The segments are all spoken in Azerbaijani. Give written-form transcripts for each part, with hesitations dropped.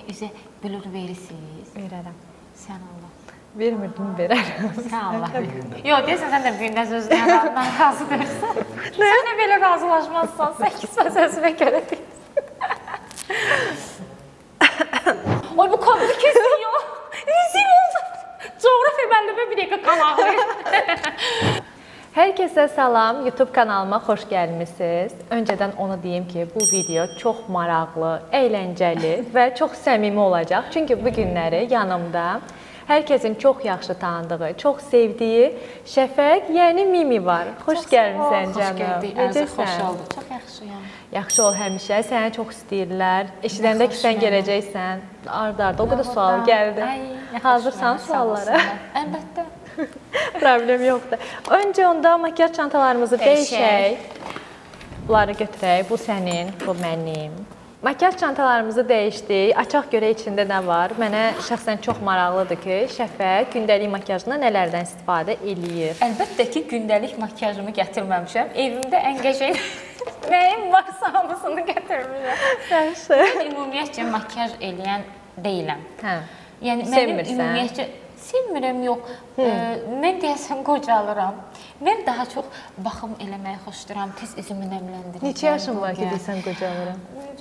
üzə blur verirsiniz? Verərəm. Sən Allah. Vermirdim, verərəm. Sən Allah. Yox, deyəsən sən də birində sözünə razı deyirsən. Sən də belə razılaşmazsan, 8 sözümə görə deyirsən. Oy, bu kabını kesiyor. Rezil oldu. Coğrafya müəllimi bir dəqiqə qan ağlayır. Hər kəsə salam, YouTube kanalıma xoş gəlmisiniz. Öncədən onu deyim ki, bu video çox maraqlı, əyləncəli və çox səmimi olacaq. Çünki bu günləri yanımda hər kəsin çox yaxşı tanıdığı, çox sevdiyi Şəfəq, yəni Mimi var. Xoş gəlmisən canım. Xoş gəldik, Ərzə, xoş oldu. Çox yaxşıyam. Yaxşı ol həmişə, səni çox istəyirlər. Eşidəndə ki, sən gələcəksən, ard-arda o qədər sual gəldi. Hazırsan suallara? Əlbəttə. Problem yoxdur. Öncə onda makyaj çantalarımızı dəyişək. Bunları götürək. Bu sənin, bu mənim. Makyaj çantalarımızı dəyişdik. Açaq görək içində nə var. Mənə şəxsən çox maraqlıdır ki, Şəfəq gündəlik makyajında nələrdən istifadə eləyir? Əlbəttə ki, gündəlik makyajımı gətirməmişəm. Evimdə ən qəşəng nəyim varsa hamısını gətirmişəm. Yaxşı. Mən ümumiyyətcə makyaj eləyən deyiləm. Hə. Yəni mənim ümumiyyətcə sevmirəm, yox. Mən deyəsəm qocalıram. Mən daha çox baxım eləməyi xoşlayıram, tez üzümü nəmləndirirəm. Neçə yaşın var ki, deyirsən qocalıram?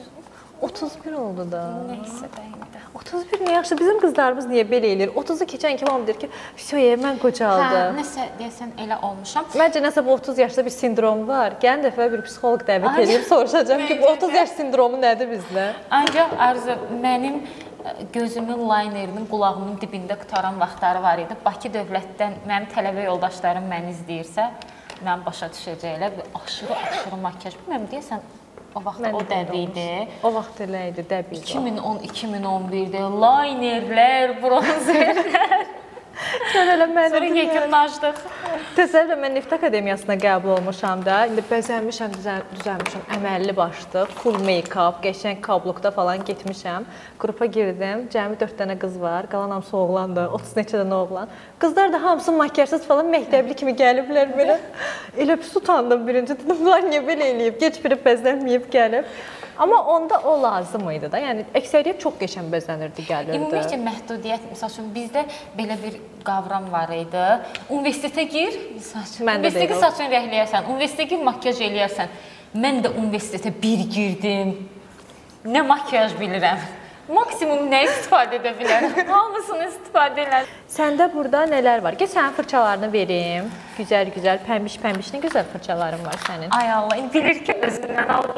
31 oldu da. Nəysə də indi. 31 nə yaxşı. Bizim qızlarımız niyə belə eləyir? 30-u keçən kimi hamı deyir ki, "Şöyə, mən qocaldım." Hə, nəsə deyəsən elə olmuşam. Məncə nəsə bu 30 yaşda bir sindrom var. Gələn dəfə bir psixoloq dəvət edib soruşacağam ki, bu 30 yaş sindromu nədir bizdə? Ancaq Arzu, mənim gözümün laynerinin qulağımın dibində qutaran vaxtları var idi. Bakı Dövlətdən mənim tələbə yoldaşlarım məni izləyirsə, mən başa düşəcəklər. Aşırı makyaj. Bilməm, deyəsən o vaxt o dəbi idi. O vaxt elə idi, dəbi idi. 2010-2011-də laynerlər, bronzerlər. Sən elə məni sonra yekunlaşdıq. Təsəvvürlə mən Neft Akademiyasına qəbul olmuşam da. İndi bəzənmişəm, düzəlmişəm, əməlli başlıq, full make-up, qəşəng kablukda falan getmişəm. Qrupa girdim, cəmi 4 dənə qız var, qalan hamısı oğlandır, 30 neçə dənə oğlan. Qızlar da hamısı makyajsız falan məktəbli kimi gəliblər belə. Elə pis utandım birinci, dedim, bunlar niyə belə eləyib, geç biri bəzənməyib gəlib. Amma onda o lazım idi da. Yəni əksəriyyət çox qəşəng bəzənirdi, gəlirdi. Ümumiyyətcə məhdudiyyət, məsəl üçün bizdə belə bir qavram var idi. Universitetə gir, universitetə saçını rəhləyərsən, universitetə gir, makyaj eləyərsən. Mən də universitetə bir girdim. Nə makyaj bilirəm. Maksimum nə istifadə edə bilərəm? Hamısını istifadə elərəm. Səndə burada nələr var? Gəl sənin fırçalarını verim. Gözəl-gözəl, pəmbiş-pəmbiş, nə gözəl fırçaların var sənin. Ay Allah, bilir ki, özündən alır.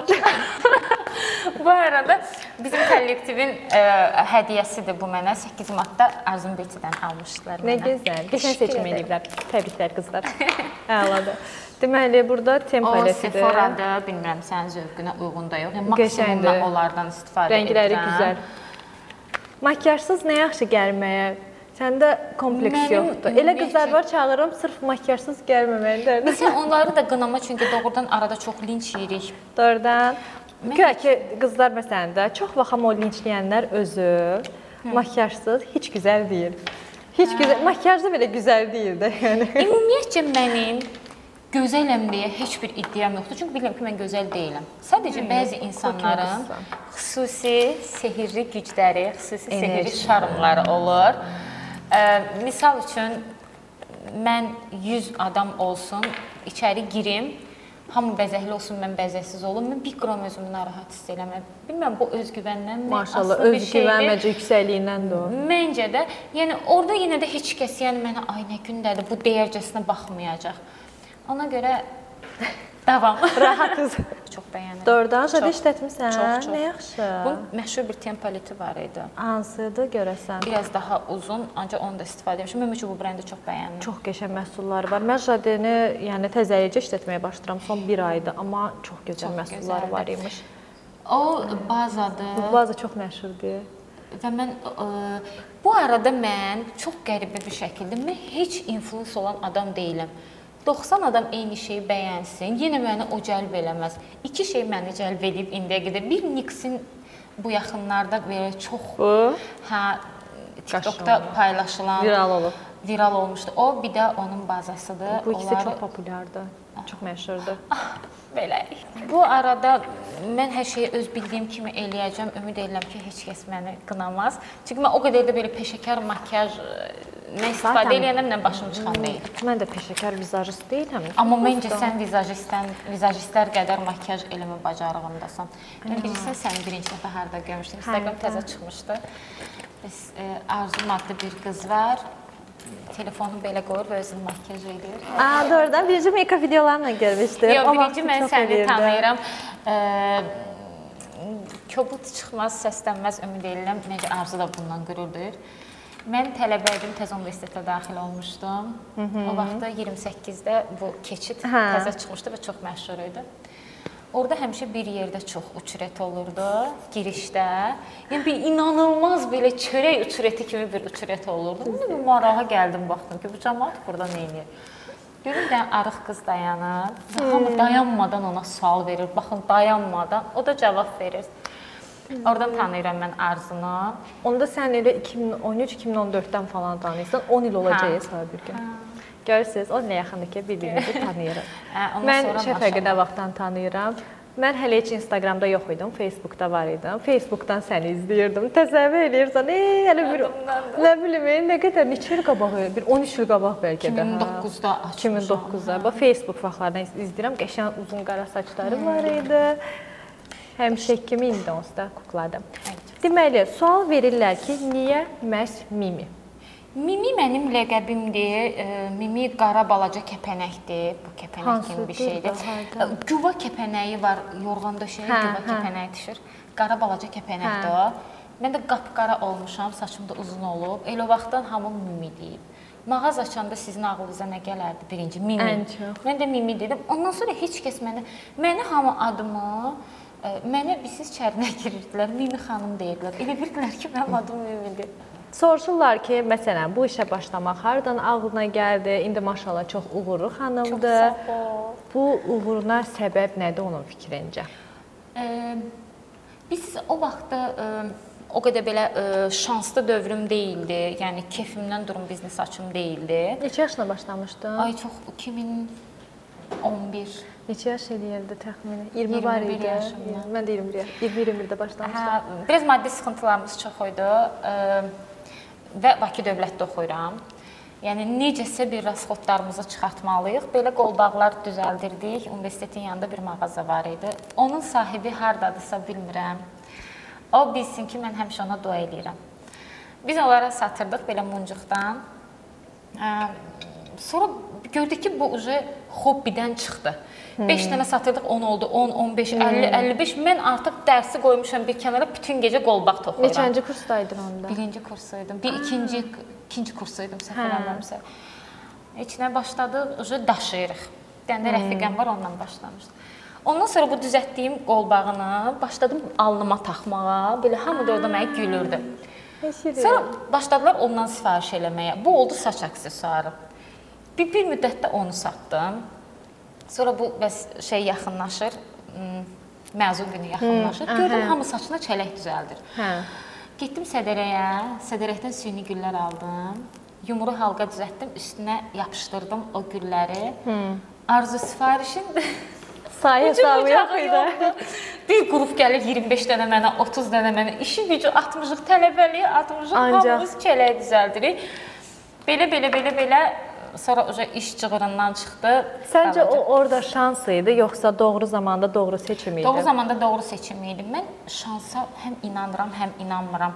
Bu arada bizim kollektivin hədiyyəsidir bu mənə. 8 martda Arzum Betidən almışdılar mənə. Nə gözəl. Qəşəng seçim eləyiblər. Təbriklər qızlar. Əladır. Deməli, burada tem paletidir. O Sephora-dır, bilmirəm, sənin zövqünə uyğun da yox. Yəni, maksimumda onlardan istifadə edirəm. Rəngləri gözəl. Makyajsız nə yaxşı gəlməyə? Səndə kompleks yoxdur. Elə qızlar var, çağırırım, sırf makyajsız gəlməməlidir. Məsələn, onları da qınama, çünki doğrudan arada çox linç yeyirik. Doğrudan. Güya ki, qızlar məsələn də, çox vaxt o linçləyənlər özü makyajsız heç gözəl deyil. Heç gözəl, makyajda belə gözəl deyil də. Ümumiyyətcə mənim gözələm deyə heç bir iddiam yoxdur. Çünki bilirəm ki, mən gözəl deyiləm. Sadəcə bəzi insanların xüsusi sehirli gücləri, xüsusi sehirli şarmları olur. Misal üçün, mən 100 adam olsun, içəri girim, hamı bəzəkli olsun, mən bəzəksiz olum, mən bir qram özümü narahat hiss eləməm. Bilməm, bu özgüvəndən mi? Maşallah, özgüvən məncə yüksəkliyindəndir o. Məncə də, yəni orada yenə də heç kəs, yəni mənə, ay nə gündədir, bu deyərcəsinə baxmayacaq. Ona görə davam. Rahatız. Çox bəyənirəm. Doğrudan, şöyle işlətmirsən? Çox. Nə yaxşı. Bunun məşhur bir tem paleti var idi. Hansıdır görəsən? Biraz daha uzun, ancaq onu da istifadə etmişəm. Mən üçün bu brendi çox bəyəndim. Çox qəşəng məhsulları var. Mən Jadeni yəni təzəlicə işlətməyə başlayıram son bir aydır, amma çox gözəl məhsulları var imiş. O bazadır. Bu baza çox məşhurdur. Və mən, bu arada mən çox qəribə bir şəkildə, mən heç influence olan adam deyiləm. 90 adam eyni şeyi bəyənsin, yenə məni o cəlb eləməz. 2 şey məni cəlb edib indiyə qədər. Bir NYX-in bu yaxınlarda belə çox TikTokda paylaşılan, viral olmuşdu. O, bir də onun bazasıdır. Bu ikisi çox populyardır, çox məşhurdur. Belə. Bu arada mən hər şeyi öz bildiyim kimi eləyəcəm. Ümid edirəm ki, heç kəs məni qınamaz. Çünki mən o qədər də belə peşəkar makyaj nə istifadə eləyənəm, nə başım çıxan deyil. Mən də peşəkar vizajist deyiləm. Amma məncə sən vizajistlər qədər makyaj eləmə bacarığındasan. Mən bilirsən, səni birinci dəfə harda görmüşdüm. Instagram təzə çıxmışdı. Arzu adlı bir qız var. Telefonu belə qoyur və özünü makyaj edir. Doğrudan birinci make-up videolarla görmüşdüm. Yox, birinci mən səni tanıyıram. Kobud çıxmaz, səslənməz ümid edirəm. Məncə Arzu da bundan qürur duyur. Mən tələbə idim, təzə universitetə daxil olmuşdum. O vaxtda 28-də bu keçid təzə çıxmışdı və çox məşhur idi. Orada həmişə bir yerdə çox uçret olurdu, girişdə. Yəni bir inanılmaz belə çörək uçreti kimi bir uçret olurdu. Mən bir marağa gəldim, baxdım ki, bu cəmaət burada nə edir? Görüm də arıq qız dayanır. Hamı dayanmadan ona sual verir. Baxın, dayanmadan. O da cavab verir. Oradan tanıyıram mən Arzunu. Onda sən elə 2013-2014-dən falan tanıyırsan, 10 il olacaq hesab bir gün. Görürsünüz, o nə yaxındır ki, bir-birimizi tanıyırıq. Mən Şəfəqi nə vaxtdan tanıyıram. Mən hələ heç Instagramda yox idim, Facebookda var idim. Facebookdan səni izləyirdim. Təsəvvür edirsən, hələ bir, nə bilim, nə qədər, neçə il qabaq, bir 13 il qabaq bəlkə də. 2009-da açmışam. 2009-da. Bax, Facebook vaxtlardan izləyirəm, qəşəng uzun qara saçları var idi. Həmişə kimi indi onsuz da kukladım. Deməli, sual verirlər ki, niyə məhz Mimi? Mimi mənim ləqəbimdir. Mimi qara balaca kəpənəkdir. Bu kəpənək kimi bir şeydir. Güva kəpənəyi var, yorğan döşəyə güva kəpənəyi düşür. Qara balaca kəpənəkdir o. Mən də qapqara olmuşam, saçım da uzun olub. Elə vaxtdan hamı Mimi deyib. Mağaz açanda sizin ağlınıza nə gələrdi? Birinci Mimi. Mən də Mimi dedim. Ondan sonra heç kəs məni hamı adımı, mənə siz çərinə girirdilər, Mimi xanım deyirdilər. Elə birdilər ki, mənim adım Mimidir. Soruşurlar ki, məsələn, bu işə başlamaq hardan ağlına gəldi? İndi maşallah çox uğurlu xanımdır. Çox sağ ol. Bu uğuruna səbəb nədir onun fikrincə? Biz o vaxtda o qədər belə şanslı dövrüm deyildi. Yəni keyfimdən durum biznes açım deyildi. Neçə yaşına başlamışdın? Ay çox 2011. Neçə yaş eləyirdi təxminən? 20 var idi. 21 yaşımda. Mən də 20-21-də başlamışdım. Biraz maddi sıxıntılarımız çox idi. Və Bakı dövlətdə oxuyuram. Yəni necəsə bir rasxodlarımızı çıxartmalıyıq. Belə qolbağlar düzəldirdik. Universitetin yanında bir mağaza var idi. Onun sahibi hardadısa bilmirəm. O bilsin ki, mən həmişə ona dua eləyirəm. Biz onlara satırdıq belə muncuqdan. Sonra gördük ki, bu hobbidən çıxdı. 5 dənə satırdıq, 10 oldu, 10, 15, 50, 55. Mən artıq dərsi qoymuşam bir kənara, bütün gecə qolbaq toxuyuram. Neçənci kursdaydın onda? Birinci kursuydum. İkinci kursuydum, səhv eləmirəmsə. İçinə başladıq, daşıyırıq. Bir dənə rəfiqəm var, ondan başlamışdım. Ondan sonra bu düzəltdiyim qolbağını başladım alnıma taxmağa. Belə hamı da orada mənə gülürdü. Sonra başladılar ondan sifariş eləməyə. Bu oldu saç aksesuarı. Bir müddətdə onu satdım. Sonra bu şey yaxınlaşır, məzun günü yaxınlaşır. Gördüm, hamı saçına çələk düzəldir. Getdim Sədərəyə, Sədərəkdən süni güllər aldım. Yumru halqa düzəltdim, üstünə yapışdırdım o gülləri. Arzu sifarişin sayı hesabı yox idi. Bir qrup gəlir 25 dənə mənə, 30 dənə mənə. İşi gücü atmışıq, tələbəliyə atmışıq, hamımız çələyə düzəldirik. Belə. Sonra iş cığırından çıxdı. Səncə o orada şans idi, yoxsa doğru zamanda doğru seçim idi? Doğru zamanda doğru seçim idi. Mən şansa həm inanıram, həm inanmıram.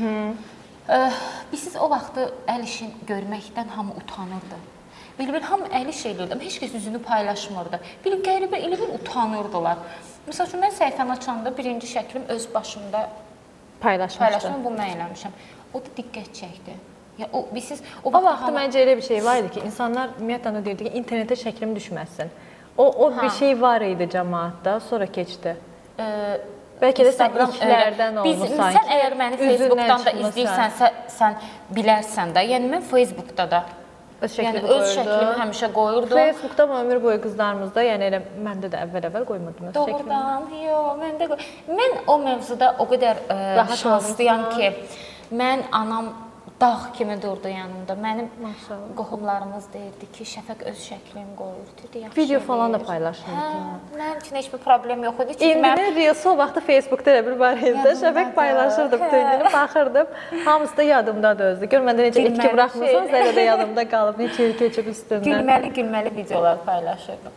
Biz o vaxtı əl işin görməkdən hamı utanırdı. Belə hamı əl iş edirdi, heç kəs üzünü paylaşmırdı. Qəribə elə bir utanırdılar. Məsəl üçün, mən səhifəni açanda birinci şəklim öz başımda paylaşmışdım, bunu mən eləmişəm. O da diqqət çəkdi. O vaxtda məncə elə bir şey var idi ki, insanlar ümumiyyətlə deyirdi ki, internetə şəklim düşməsin. O bir şey var idi cəmaatda, sonra keçdi. Bəlkə də sən ilklərdən olmusan ki, sən əgər məni Facebookdan da izləyirsənsə, sən bilərsən də. Yəni, mən Facebookda da öz şəklimi həmişə qoyurdum. Facebookda ömür boyu qızlarımızda, yəni elə məndə də əvvəl qoymurdum öz şəklimi. Doğrudan, yox, məndə qoyurdum. Mən o mövzuda o qədər şanslıyam ki, mən anam dağ kimi durdu yanımda. Mənim qohumlarımız deyirdi ki, Şəfəq öz şəklini qoyur, dedi, yaxşı. Video falan da paylaşırdı. Mənim üçün heç bir problem yox idi. İndi Reels o vaxtda Facebookda elə bir var idi. Şəfəq paylaşırdı bütün günü, baxırdım. Hamısı da yadımdadır özü. Görməndə necə etki buraxmırsınız, elə də yadımda qalıb, neçə il keçib üstündən. Gülməli videolar paylaşırdım.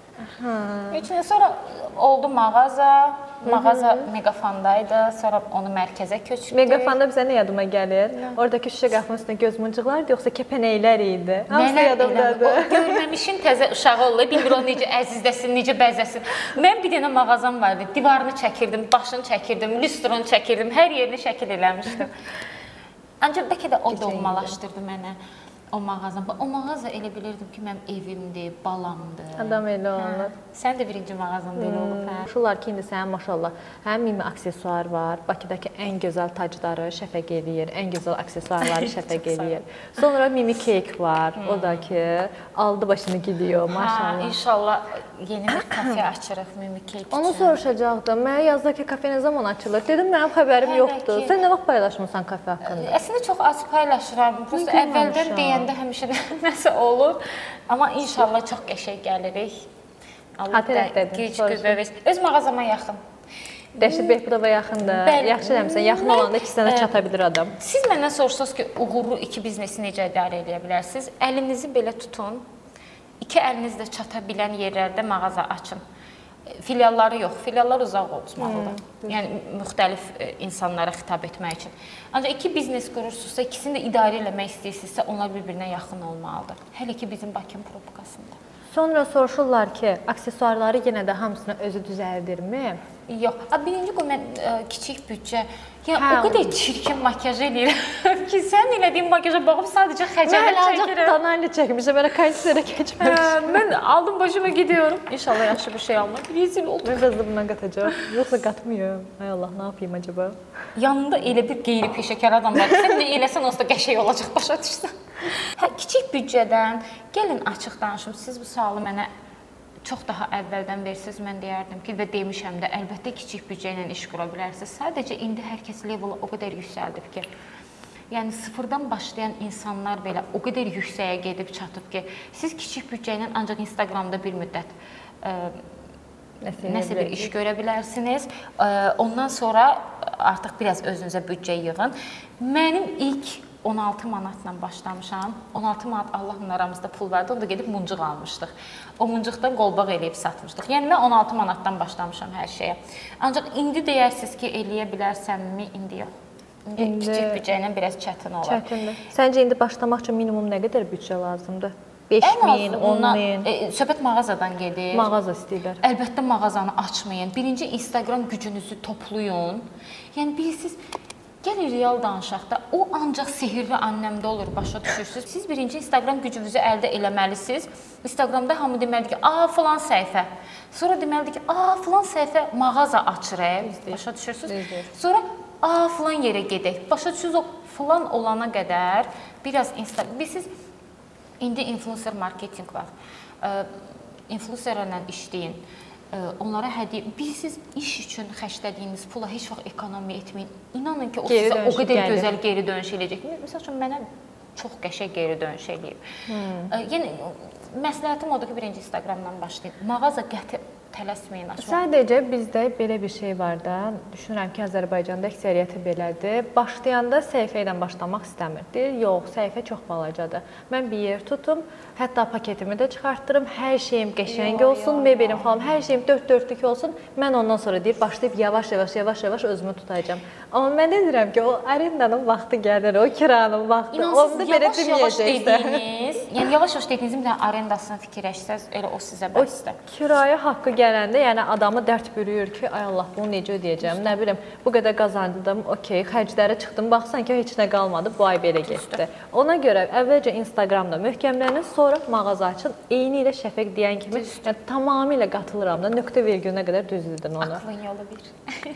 Üçün sonra oldu mağaza Megafondaydı, sonra onu mərkəzə köçdük. Megafonda bizə nə yadıma gəlir? Oradakı şüşə qapının üstündə göz muncıqlardı, yoxsa kəpənəklər idi? Hamısı yadımdadır. Görməmişin təzə uşağı olur, bilmir o necə əzizləsin, necə bəzəsin. Mən bir dənə mağazam vardı, divarını çəkirdim, başını çəkirdim, lüstronu çəkirdim, hər yerini şəkil eləmişdim. Ancaq bəlkə də o doğmalaşdırdı mənə. O mağaza elə bilirdim ki, mənim evimdir, balamdır. Adam elə olur. Sən də birinci mağazanda elə olub, hə? Şular ki, indi sənin maşallah, həm mimi aksesuar var, Bakıdakı ən gözəl tacları Şəfəq eləyir, ən gözəl aksesuarları Şəfəq eləyir. Sonra mimi keyk var, o da ki, aldı başını gidiyor, maşallah. İnşallah yeni bir kafe açırıq mimi keyk üçün. Onu soruşacaqdım, mənə yazdı ki, kafe nə zaman açılır? Dedim, mənim xəbərim yoxdur. Sən nə vaxt paylaşmırsan kafe haqqında? Əslində çox az paylaşıram. Prosta əvvəldən deyəndə həmişə nəsə olur. Amma inşallah çox qəşəng gəlirik. Allah da güc qüvvə versin. Öz mağazama yaxın. Rəşid Behbudova yaxındır. Yaxşı demişsən, yaxın olanda ikisinə də çata bilir adam. Siz məndən soruşsanız ki, uğurlu iki biznesi necə idarə edə bilərsiniz? Əlinizi belə tutun. İki əlinizlə çata bilən yerlərdə mağaza açın. Filialları yox, filiallar uzaq olmalıdır. Yəni müxtəlif insanlara xitab etmək üçün. Ancaq iki biznes qurursunuzsa, ikisini də idarə eləmək istəyirsinizsə, onlar bir-birinə yaxın olmalıdır. Hələ ki bizim Bakım probkasında. Sonra soruşurlar ki, aksesuarları yenə də hamısını özü düzəldirmi? Yox. Birinci qoy mən kiçik büdcə, yəni o qədər çirkin makyaj eləyirəm ki, sən elədiyin makyaja baxıb sadəcə xəcalət çəkirəm. Mən ancaq Danali çəkmişəm, belə kondisionera keçməmişəm. Mən aldım başıma gidiyorum. İnşallah yaxşı bir şey almaq. Rezil oldum. Mən bəzdə bundan qatacaq. Yoxsa qatmıyorum. Ay Allah, nə yapayım acaba? Yanında elə bir qeyri-peşəkar adam var. Sən nə eləsən, onsuz da qəşəng olacaq, başa düşsən. Kiçik büdcədən, gəlin açıq danışım. Siz bu sualı mənə çox daha əvvəldən versiniz, mən deyərdim ki, və demişəm də, əlbəttə kiçik büdcə ilə iş qura bilərsiniz. Sadəcə indi hər kəs levelu o qədər yüksəldib ki, yəni sıfırdan başlayan insanlar belə o qədər yüksəyə gedib çatıb ki, siz kiçik büdcə ilə ancaq Instagramda bir müddət nəsə bir iş görə bilərsiniz. Ondan sonra artıq biraz özünüzə büdcə yığın. Mənim ilk 16 manatla başlamışam. 16 manat Allahın aramızda pul vardı. Onda gedib muncuq almışdıq. O muncuqdan qolbaq eləyib satmışdıq. Yəni mən 16 manatdan başlamışam hər şeyə. Ancaq indi deyərsiniz ki, eləyə bilərsənmi? İndi yox. İndi kiçik büdcə ilə biraz çətin olar. Çətindir. Səncə indi başlamaq üçün minimum nə qədər büdcə lazımdır? 5.000, 10.000. Söhbət mağazadan gedir. Mağaza istəyirlər. Əlbəttə mağazanı açmayın. Birinci Instagram gücünüzü toplayın. Yəni bilirsiniz, gəlin real danışaq da, o ancaq sehirli annemdə olur, başa düşürsünüz. Siz birinci Instagram gücünüzü əldə eləməlisiniz. Instagramda hamı deməlidir ki, filan səhifə. Sonra deməlidir ki, filan səhifə mağaza açırıq, başa düşürsünüz. Sonra filan yerə gedək. Başa düşürsünüz, o filan olana qədər biraz Instagram. Bilirsiniz, indi influencer marketinq var. İnfluencerlərlə işləyin. Onlara hədiyyə, bilirsiniz, iş üçün xərclədiyiniz pula heç vaxt ekonomiya etməyin. İnanın ki, o sizə o qədər gözəl geri dönüş eləyəcək. Məsəl üçün, mənə çox qəşəng geri dönüş eləyib. Yəni, məsləhətim odur ki, birinci Instagramdan başlayın. Mağaza qəti tələsməyin açmaq. Sadəcə bizdə belə bir şey var da, düşünürəm ki, Azərbaycanda əksəriyyəti belədir. Başlayanda səhifə ilə başlamaq istəmir. Deyir, yox, səhifə çox balacadır. Mən bir yer tutum, hətta paketimi də çıxartdırım, hər şeyim qəşəng olsun, mebelim falan, hər şeyim dörd-dörtlük olsun. Mən ondan sonra deyir, başlayıb yavaş-yavaş özümü tutacağam. Amma mən də deyirəm ki, o arendanın vaxtı gəlir, o kiranın vaxtı. İnansız, yavaş-yavaş dediyiniz, yəni yavaş-yavaş dediyinizin bir dənə arendasını fikirləşsəz, elə o sizə bəsdir. O kiraya haqqı gələndə, yəni adamı dərd bürüyür ki, ay Allah, bunu necə ödəyəcəm, nə bilim, bu qədər qazandım, okey, xərclərə çıxdım, baxsan ki, heç nə qalmadı, bu ay belə getdi. Ona görə əvvəlcə Instagramda möhkəmlənin, sonra mağaza açın, eyni ilə Şəfəq deyən kimi, yəni tamamilə qatılıram da, nöqtə virgülünə qədər düz dedin onu. Aklın yolu bir.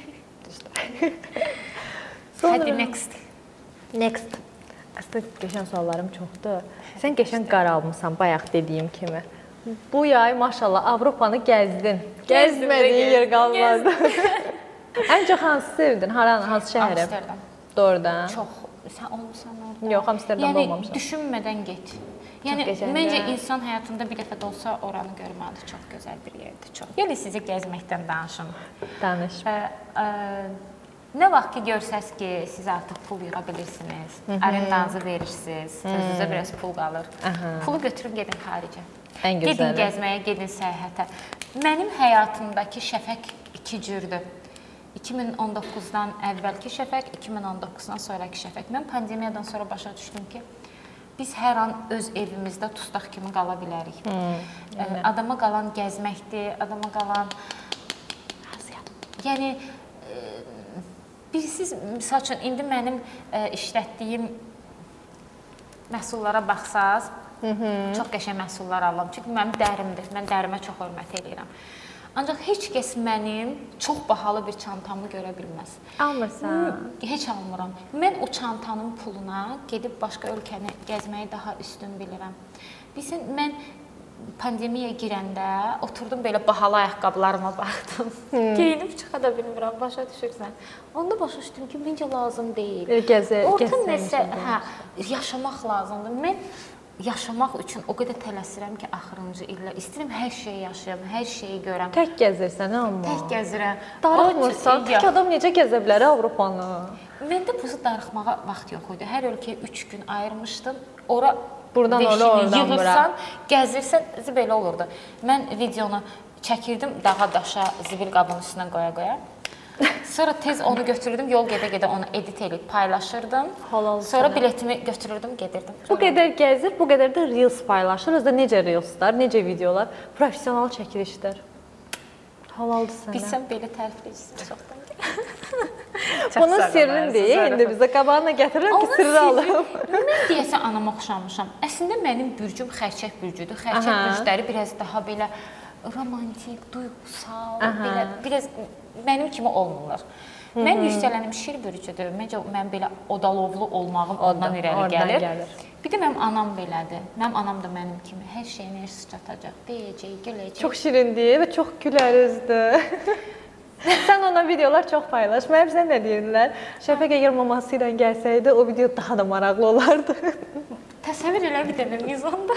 Hadi next. Next. Əslində, qəşən suallarım çoxdur. Sən qəşən qaralmısan, bayaq dediyim kimi. Bu yay maşallah Avropanı gəzdin. Gəzmədiyin yer qalmadı. Ən çox hansı sevdin? Hansı şəhəri? Amsterdam. Doğrudan. Çox sən olmusan orada. Yox, Amsterdamda olmamışam. Yəni düşünmədən get. Yəni məncə insan həyatında bir dəfə də olsa oranı görməlidir. Çox gözəl bir yerdir, çox. Yəni sizə gəzməkdən danışım. Danış. Nə vaxt ki görsəz ki, siz artıq pul yığa bilirsiniz, arendanızı verirsiniz, sözünüzə biraz pul qalır. Pulu götürün, gedin xaricə. Gedin gəzməyə, gedin səyahətə. Mənim həyatımdakı şəfək iki cürdür. 2019-dan əvvəlki şəfək, 2019-dan sonraki şəfək. Mən pandemiyadan sonra başa düşdüm ki, biz hər an öz evimizdə tustaq kimi qala bilərik. Adama qalan gəzməkdir, adama qalan... Yəni, bilirsiniz, misal üçün, indi mənim işlətdiyim məhsullara baxsaz, çox qəşəng məhsullar alıram. Çünki mənim dərimdir, mən dərimə çox hörmət edirəm. Ancaq heç kəs mənim çox bahalı bir çantamı görə bilməz. Almırsan? Heç almıram. Mən o çantanın puluna gedib başqa ölkəni gəzməyi daha üstün bilirəm. Bilsin, mən pandemiyaya girəndə oturdum belə bahalı ayaqqabılarıma baxdım. Geyinib çıxa da bilmirəm, başa düşürsən. Onda başa düşdüm ki, məncə lazım deyil. Orta nəsə, yaşamaq lazımdır. Mən yaşamaq üçün o qədər tələsirəm ki, axırıncı illər. İstəyirəm hər şeyi yaşayam, hər şeyi görəm. Tək gəzirsən, amma. Tək gəzirəm. Darıxmırsan, tək adam necə gəzə bilər Avropanı? Məndə bu darıxmağa vaxt yox idi. Hər ölkəyə 3 gün ayırmışdım. Ora buradan oradan yığırsan, gəzirsən, belə olurdu. Mən videonu çəkirdim dağa daşa, zibil qabının üstündən qoya-qoya. Sonra tez onu götürürdüm, yol gedə-gedə onu edit edib paylaşırdım. Sonra biletimi götürürdüm, gedirdim. Bu qədər gəzir, bu qədər də Reels paylaşır. Özdə necə Reelslar, necə videolar, professional çəkilişlər. Halaldır sənə. Bilsəm belə tərifləyirsən çoxdan. Bunun sirrini deyil, indi bizə qabağına gətirirəm ki, sirri alım. Mən deyəsən anama oxşamışam. Əslində mənim bürcüm xərçək bürcüdür. Xərçək bürcləri biraz daha belə romantik, duygusal, belə biraz mənim kimi olmurlar. Mən yüksələnim şir bürcüdür. Məncə mən belə odalovlu olmağım ondan irəli gəlir. Bir də mənim anam belədir. Mənim anam da mənim kimi hər şeyə enerjisi çatacaq, deyəcək, güləcək. Çox şirindir və çox gülərüzdür. Sən ona videolar çox paylaş. Mənim bizə nə deyirdilər? Şəfək əgər maması ilə gəlsəydi, o video daha da maraqlı olardı. Təsəvvür elə bir dənə mizanda.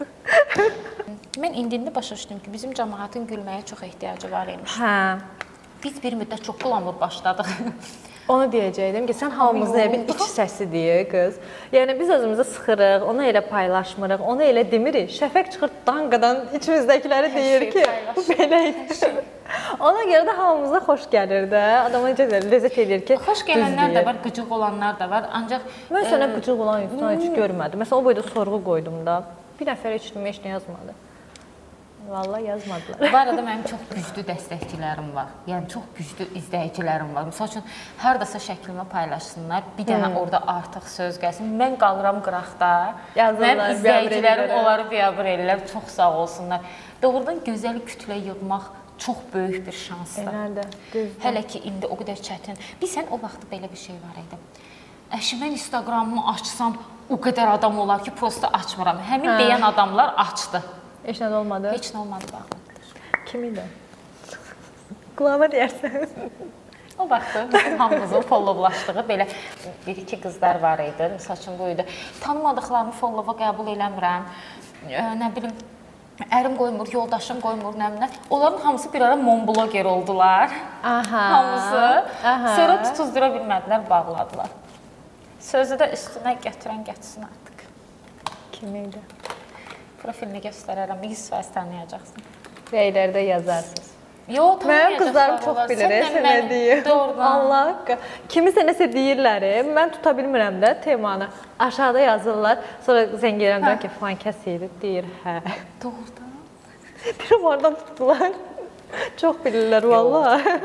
Mən indi başa düşdüm ki, bizim cəmaətin gülməyə çox ehtiyacı var imiş. Biz bir müddət çox qlamur başladıq. Onu deyəcəkdim ki, sən hamımızın evin iç səsidir, qız. Yəni, biz özümüzü sıxırıq, onu elə paylaşmırıq, onu elə demirik. Şəfək çıxır danqadan içimizdəkiləri deyir ki, bu belə idi. Ona görə də hamımıza xoş gəlir də, adama necə ləzzət edir ki, xoş gələnlər də var, qıcıq olanlar da var, ancaq... Mən sənə qıcıq olan insan heç görmədim. Məsələn, o boyda sorğu qoydum da, bir nəfər heç nə yazmadı. Vallahi yazmadılar. Bu arada mənim çox güclü dəstəkçilərim var. Yəni, çox güclü izləyicilərim var. Misal üçün, haradasa şəklimi paylaşsınlar, bir dənə orada artıq söz gəlsin. Mən qalıram qıraqda. Mənim izləyicilərim onları biabır edirlər. Çox sağ olsunlar. Doğrudan gözəl kütlə yığmaq çox böyük bir şansdır. Hələ ki, indi o qədər çətin. Bilsən, o vaxt belə bir şey var idi. Əşi, mən Instagramımı açsam, o qədər adam olar ki, prosta açmıram. Həmin deyən adamlar açdı. Heç nə olmadı? Heç nə olmadı, baxmadıdır. Kim idi? Qulağıma deyərsən. O vaxtı bizim hamımızın followlaşdığı belə bir-iki qızlar var idi. Misal üçün bu idi. Tanımadıqlarımı followa qəbul eləmirəm. Nə bilim, ərim qoymur, yoldaşım qoymur, nə. Onların hamısı bir ara monbloger oldular. Hamısı. Sonra tutuzdura bilmədilər, bağladılar. Sözü də üstünə götürən gətirsin artıq. Kim idi? Profilini göstərərəm, 100% tanıyacaqsın. Rəylərdə yazarsınız. Yox, tanıyacaqsın. Mənim qızlarım çox bilir, sənə deyir. Doğrudan. Allah haqqı. Kimisə nəsə deyirlər, mən tuta bilmirəm də temanı. Aşağıda yazırlar, sonra zəng edirəm ki, falan kəs idi, deyir, hə. Doğrudan. Deyirəm, oradan tutdular. Çox bilirlər, vallahi.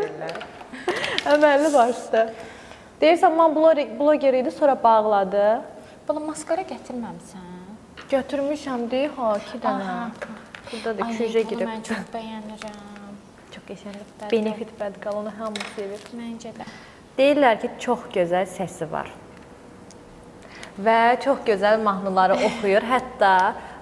Əməlli başda. Deyirsən, mən bloger idi, sonra bağladı. Bala, maskara gətirməmsən. Götürmüşəm deyil, 2 dənə. Burada da kücə girib. Mən çox bəyənirəm. Çox qəşəngdir. Benefit Bədqal, onu hamı sevir. Məncə də. Deyirlər ki, çox gözəl səsi var. Və çox gözəl mahnıları oxuyur. Hətta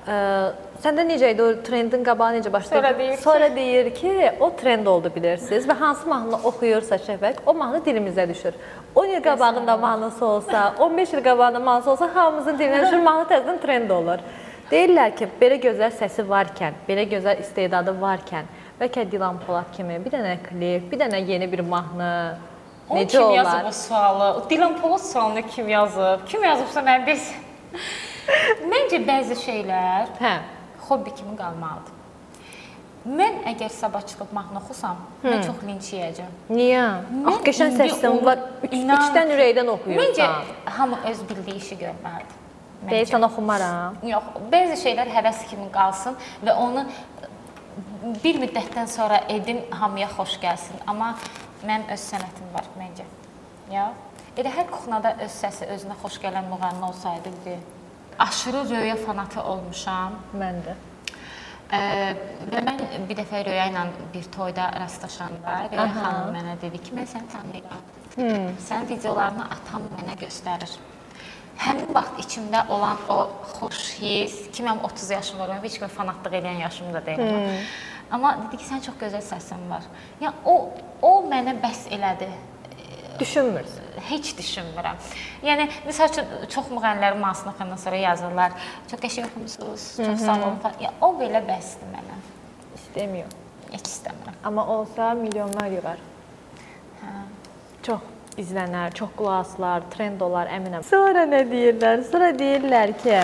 Səndə necə idi o trendin qabağı necə başladı? Sonra deyir ki, o trend oldu bilirsiniz və hansı mahnını oxuyursa Şəfəq, o mahnı dilimizə düşür. 10 il qabağında mahnısı olsa, 15 il qabağında mahnısı olsa hamımızın dilinə düşür, mahnı təzədən trend olur. Deyirlər ki, belə gözəl səsi varkən, belə gözəl istedadı varkən, bəlkə Dilan Polat kimi bir dənə klip, bir dənə yeni bir mahnı necə olar? Kim yazıb o sualı? Dilan Polat sualını kim yazıb? Kim yazıbsa mən bilsin. Məncə bəzi şeylər hobbi kimi qalmalıdır. Mən əgər sabah çıxıb mahnı oxusam, mən çox linç yiyəcəm. Niyə? Qəşəng səsin var, içdən ürəkdən oxuyursan. Məncə hamı öz bildiyi işi görməlidir. Deyirsən oxumaram. Yox, bəzi şeylər həvəs kimi qalsın və onu bir müddətdən sonra edim, hamıya xoş gəlsin. Amma mənim öz sənətim var məncə. Elə hər kuxnada öz səsi özünə xoş gələn müğənni olsaydı, aşırı Röya fanatı olmuşam. Mən də. Və mən bir dəfə Röya ilə bir toyda rastlaşanda Röya xanım mənə dedi ki, mən səni tanıyıram. Sənin videolarını atam mənə göstərir. Həmin vaxt içimdə olan o xoş his, ki mən 30 yaşım var, heç kimi fanatlıq edən yaşım da deyil. Amma dedi ki, sən çox gözəl səsin var. Yəni o mənə bəs elədi. Düşünmürsən? Heç düşünmürəm. Yəni, misal üçün, çox müğənnilərin mahnısını oxuyandan sonra yazırlar, çox qəşəng oxumusunuz, çox sağ olun falan. O belə bəsdir mənə. İstəmiyor. Heç istəmirəm. Amma olsa milyonlar yığar. Çox izlənər, çox qulaqlar, trend olar, əminəm. Sonra nə deyirlər? Sonra deyirlər ki,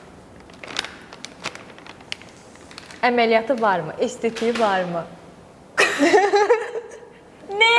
əməliyyatı varmı? Estetiği varmı? Nə?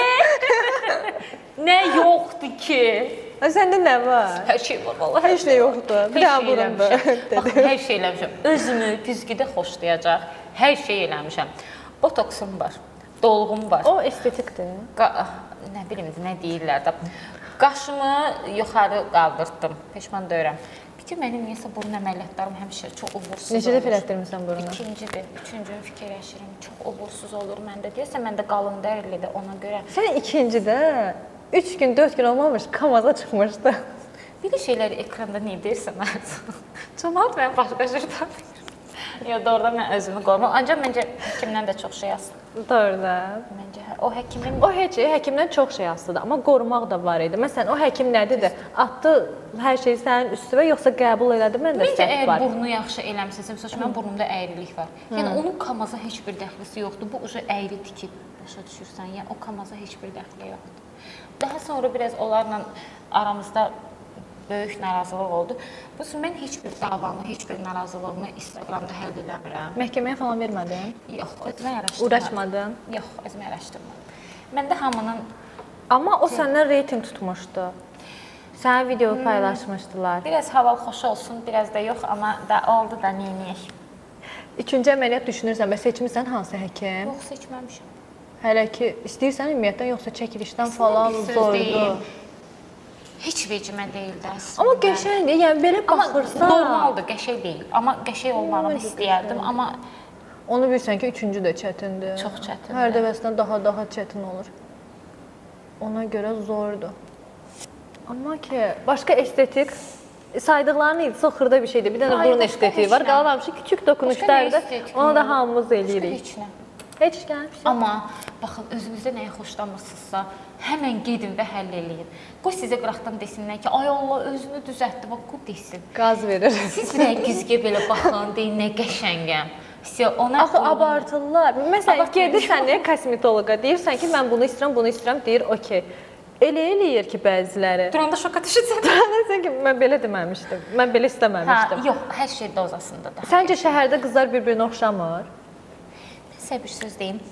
Nə yoxdur ki? Səndə nə var? Hər şey var, vallahi. Hər şey yoxdur. Bir daha burundur. Hər şey eləmişəm. Özümü güzgüdə xoşlayacaq. Hər şey eləmişəm. Botoksum var, dolğum var. O estetikdir. Nə bilim, nə deyirlər də. Qaşımı yuxarı qaldırdım. Peşman deyirəm. Bir mənim niyəsə burun əməliyyatlarım həmişə çox uğursuz olur. Necə dəfə elətdirmisən burunu? İkincidir, üçüncü fikirləşirəm. Çox uğursuz olur məndə. Deyəsən, məndə qalın dərilidir ona görə. Sən ikincidə 3 gün, 4 gün olmamış, kamaza çıxmışdı. Bir də şeyləri ekranda niyə deyirsən? Cəmaat mən başqa cürdən deyirəm. Yox, doğrudan mən özümü qorumam. Ancaq məncə həkimdən də çox şey asılıdır. Doğrudan. Məncə o həkimin... O həkimdən çox şey asılıdır, amma qorumaq da var idi. Məsələn, o həkim nədir? Atdı hər şeyi sənin üstüvə, yoxsa qəbul elədi, məndə səhv var. Məncə, əgər burnu yaxşı eləmsəsə, məsəl üçün, mənim burnumda əyrilik var. Yəni, onun kamaza heç bir dəxlisi yoxdur. Bu, əyri tikib, başa düşürsən. Yəni, o kamaza heç bir dəxli yoxdur. Daha sonra biraz onlarla aramızda böyük narazılıq oldu. Bu üçün mən heç bir davanı, heç bir narazılığımı Instagramda həll eləmirəm. Məhkəməyə falan vermədin? Yox, özümə araşdırmadım. Uğraşmadın? Yox, özümə araşdırmadım. Məndə hamının... Amma o səndən reyting tutmuşdu. Sənin videonu paylaşmışdılar. Biraz hava xoş olsun, biraz da yox, amma da oldu da neyniyək. İkinci əməliyyat düşünürsən və seçmirsən hansı həkim? Yox, seçməmişəm. Hələ ki, istəyirsən ümumiyyətdən, yoxsa çəkilişdən falan zordu? Heç vecimə deyil də əslində. Amma qəşəngdir, yəni belə baxırsan... Normaldır, qəşəng deyil. Amma qəşəng olmağını istəyərdim, amma... Onu bilirsən ki, üçüncü də çətindir. Çox çətindir. Hər dəvəsindən daha çətin olur. Ona görə zordur. Amma ki, başqa estetik saydıqlarını idi, çox xırda bir şeydir. Bir dənə burun estetiği var. Qalan küçük dokunuşlardır. Onu da hamımız eləyirik. Heç nə. Heç gəlmişəm. Amma baxın, özünüzdə nəyə xoşlanmırsınızsa, həmən gedin və həll eləyin. Qoy sizə qıraqdan desinlər ki, ay Allah, özünü düzəltdi, bax, qoy desin. Qaz verir. Siz bir güzgə belə baxın, deyin, nə qəşəngəm. Axı, abartırlar. Məsələn, gedirsən nəyə kosmetoloqa, deyirsən ki, mən bunu istəyirəm, deyir, okey. Elə eləyir ki, bəziləri. Duranda şoka düşəcək. Duranda ki, mən belə deməmişdim, mən belə istəməmişdim. Yox, hər şey dozasındadır. Səncə şəhərdə qızlar bir-birinə oxşamır? Sizə bir söz deyim,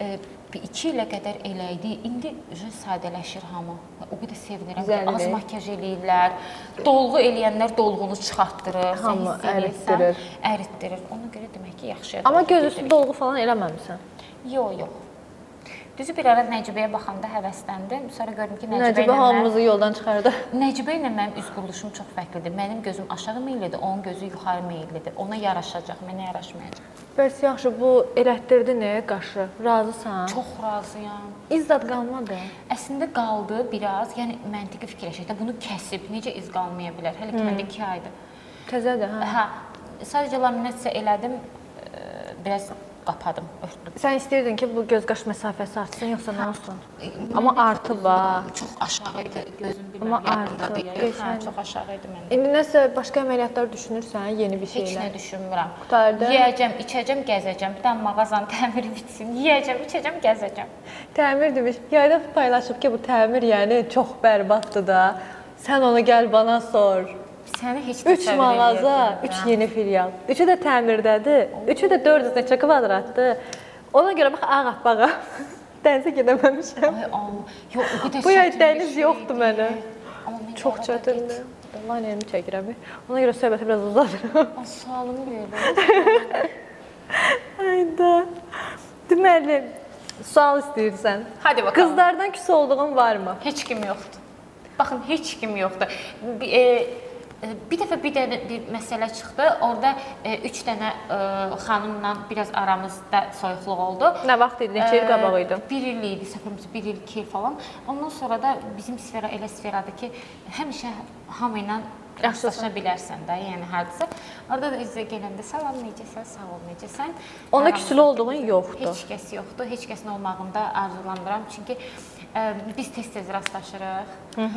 2 ilə qədər elə idi, indi sadələşir hamı. O qədər sevinirəm ki, az makyaj eləyirlər, dolğu eləyənlər dolğunu çıxartdırır, hamı əritdirir. Əritdirir, ona görə demək ki, yaxşıya. Amma göz üstü dolğu falan eləməmisən? Yox. Düzü bir ara Nəcibəyə baxanda həvəsləndim. Sonra gördüm ki, Nəcibə hamımızı yoldan çıxardı. Nəcibə ilə mənim üz quruluşum çox fərqlidir. Mənim gözüm aşağı meyillidir, onun gözü yuxarı meyillidir. Ona yaraşacaq, mənə yaraşmayacaq. Bəs yaxşı, bu elətdirdi nə qaşı? Razısan? Çox razıyam. İz zad qalmadı? Əslində qaldı biraz. Yəni məntiqi fikirləşək də bunu kəsib necə iz qalmaya bilər? Hələ ki məndə 2 aydır. Təzədir, hə? Hə. Sadəcə laminasiya elədim, biraz qapadım, örtdüm. Sən istəyirdin ki, bu göz-qaş məsafəsi artsın, yoxsa nə olsun? Amma artıb ha. Çox aşağı idi, gözüm bilməm. Amma artıb, Hə, çox aşağı idi məndə. İndi nəsə başqa əməliyyatlar düşünürsən, yeni bir şeylər? Heç nə düşünmürəm. Qutardı. Yeyəcəm, içəcəm, gəzəcəm. Bir dənə mağazanın təmiri bitsin. Yeyəcəm, içəcəm, gəzəcəm. Təmir demiş. Yayda paylaşıb ki, bu təmir yəni çox bərbaddır da. Sən onu gəl bana sor. Səni heç 3 mağaza, 3 yeni filial. 3-ü də təmirdədir. 3-ü də 400 neçə kvadratdır. Ona görə bax ağappağam. Dənizə gedəməmişəm. Ay Allah. Yox, o qədər. Bu yay dəniz yoxdur mənə. Amma mən Çox çətindir. Vallahi nəyimi çəkirəm. Ona görə söhbəti biraz uzadıram. Sualımı verin. Ayda. Deməli, sual istəyirsən. Hadi bakalım. Qızlardan küs olduğun varmı? Heç kim yoxdur. Baxın, heç kim yoxdur. Bir dəfə bir məsələ çıxdı. Orada 3 dənə xanımla biraz aramızda soyuqluq oldu. Nə vaxt idi? Neçə il qabaq idi? 1 il idi, səfərimiz 1 il, 2 il falan. Ondan sonra da bizim sfera elə sferadır ki, həmişə hamı ilə rastlaşa bilərsən də, yəni hadisə. Orada da üzə gələndə salam, necəsən, sağ ol, necəsən? Onda küslü olduğun yoxdur. Heç kəs yoxdur. Heç kəsin olmağını da arzulamıram. Çünki biz tez-tez rastlaşırıq.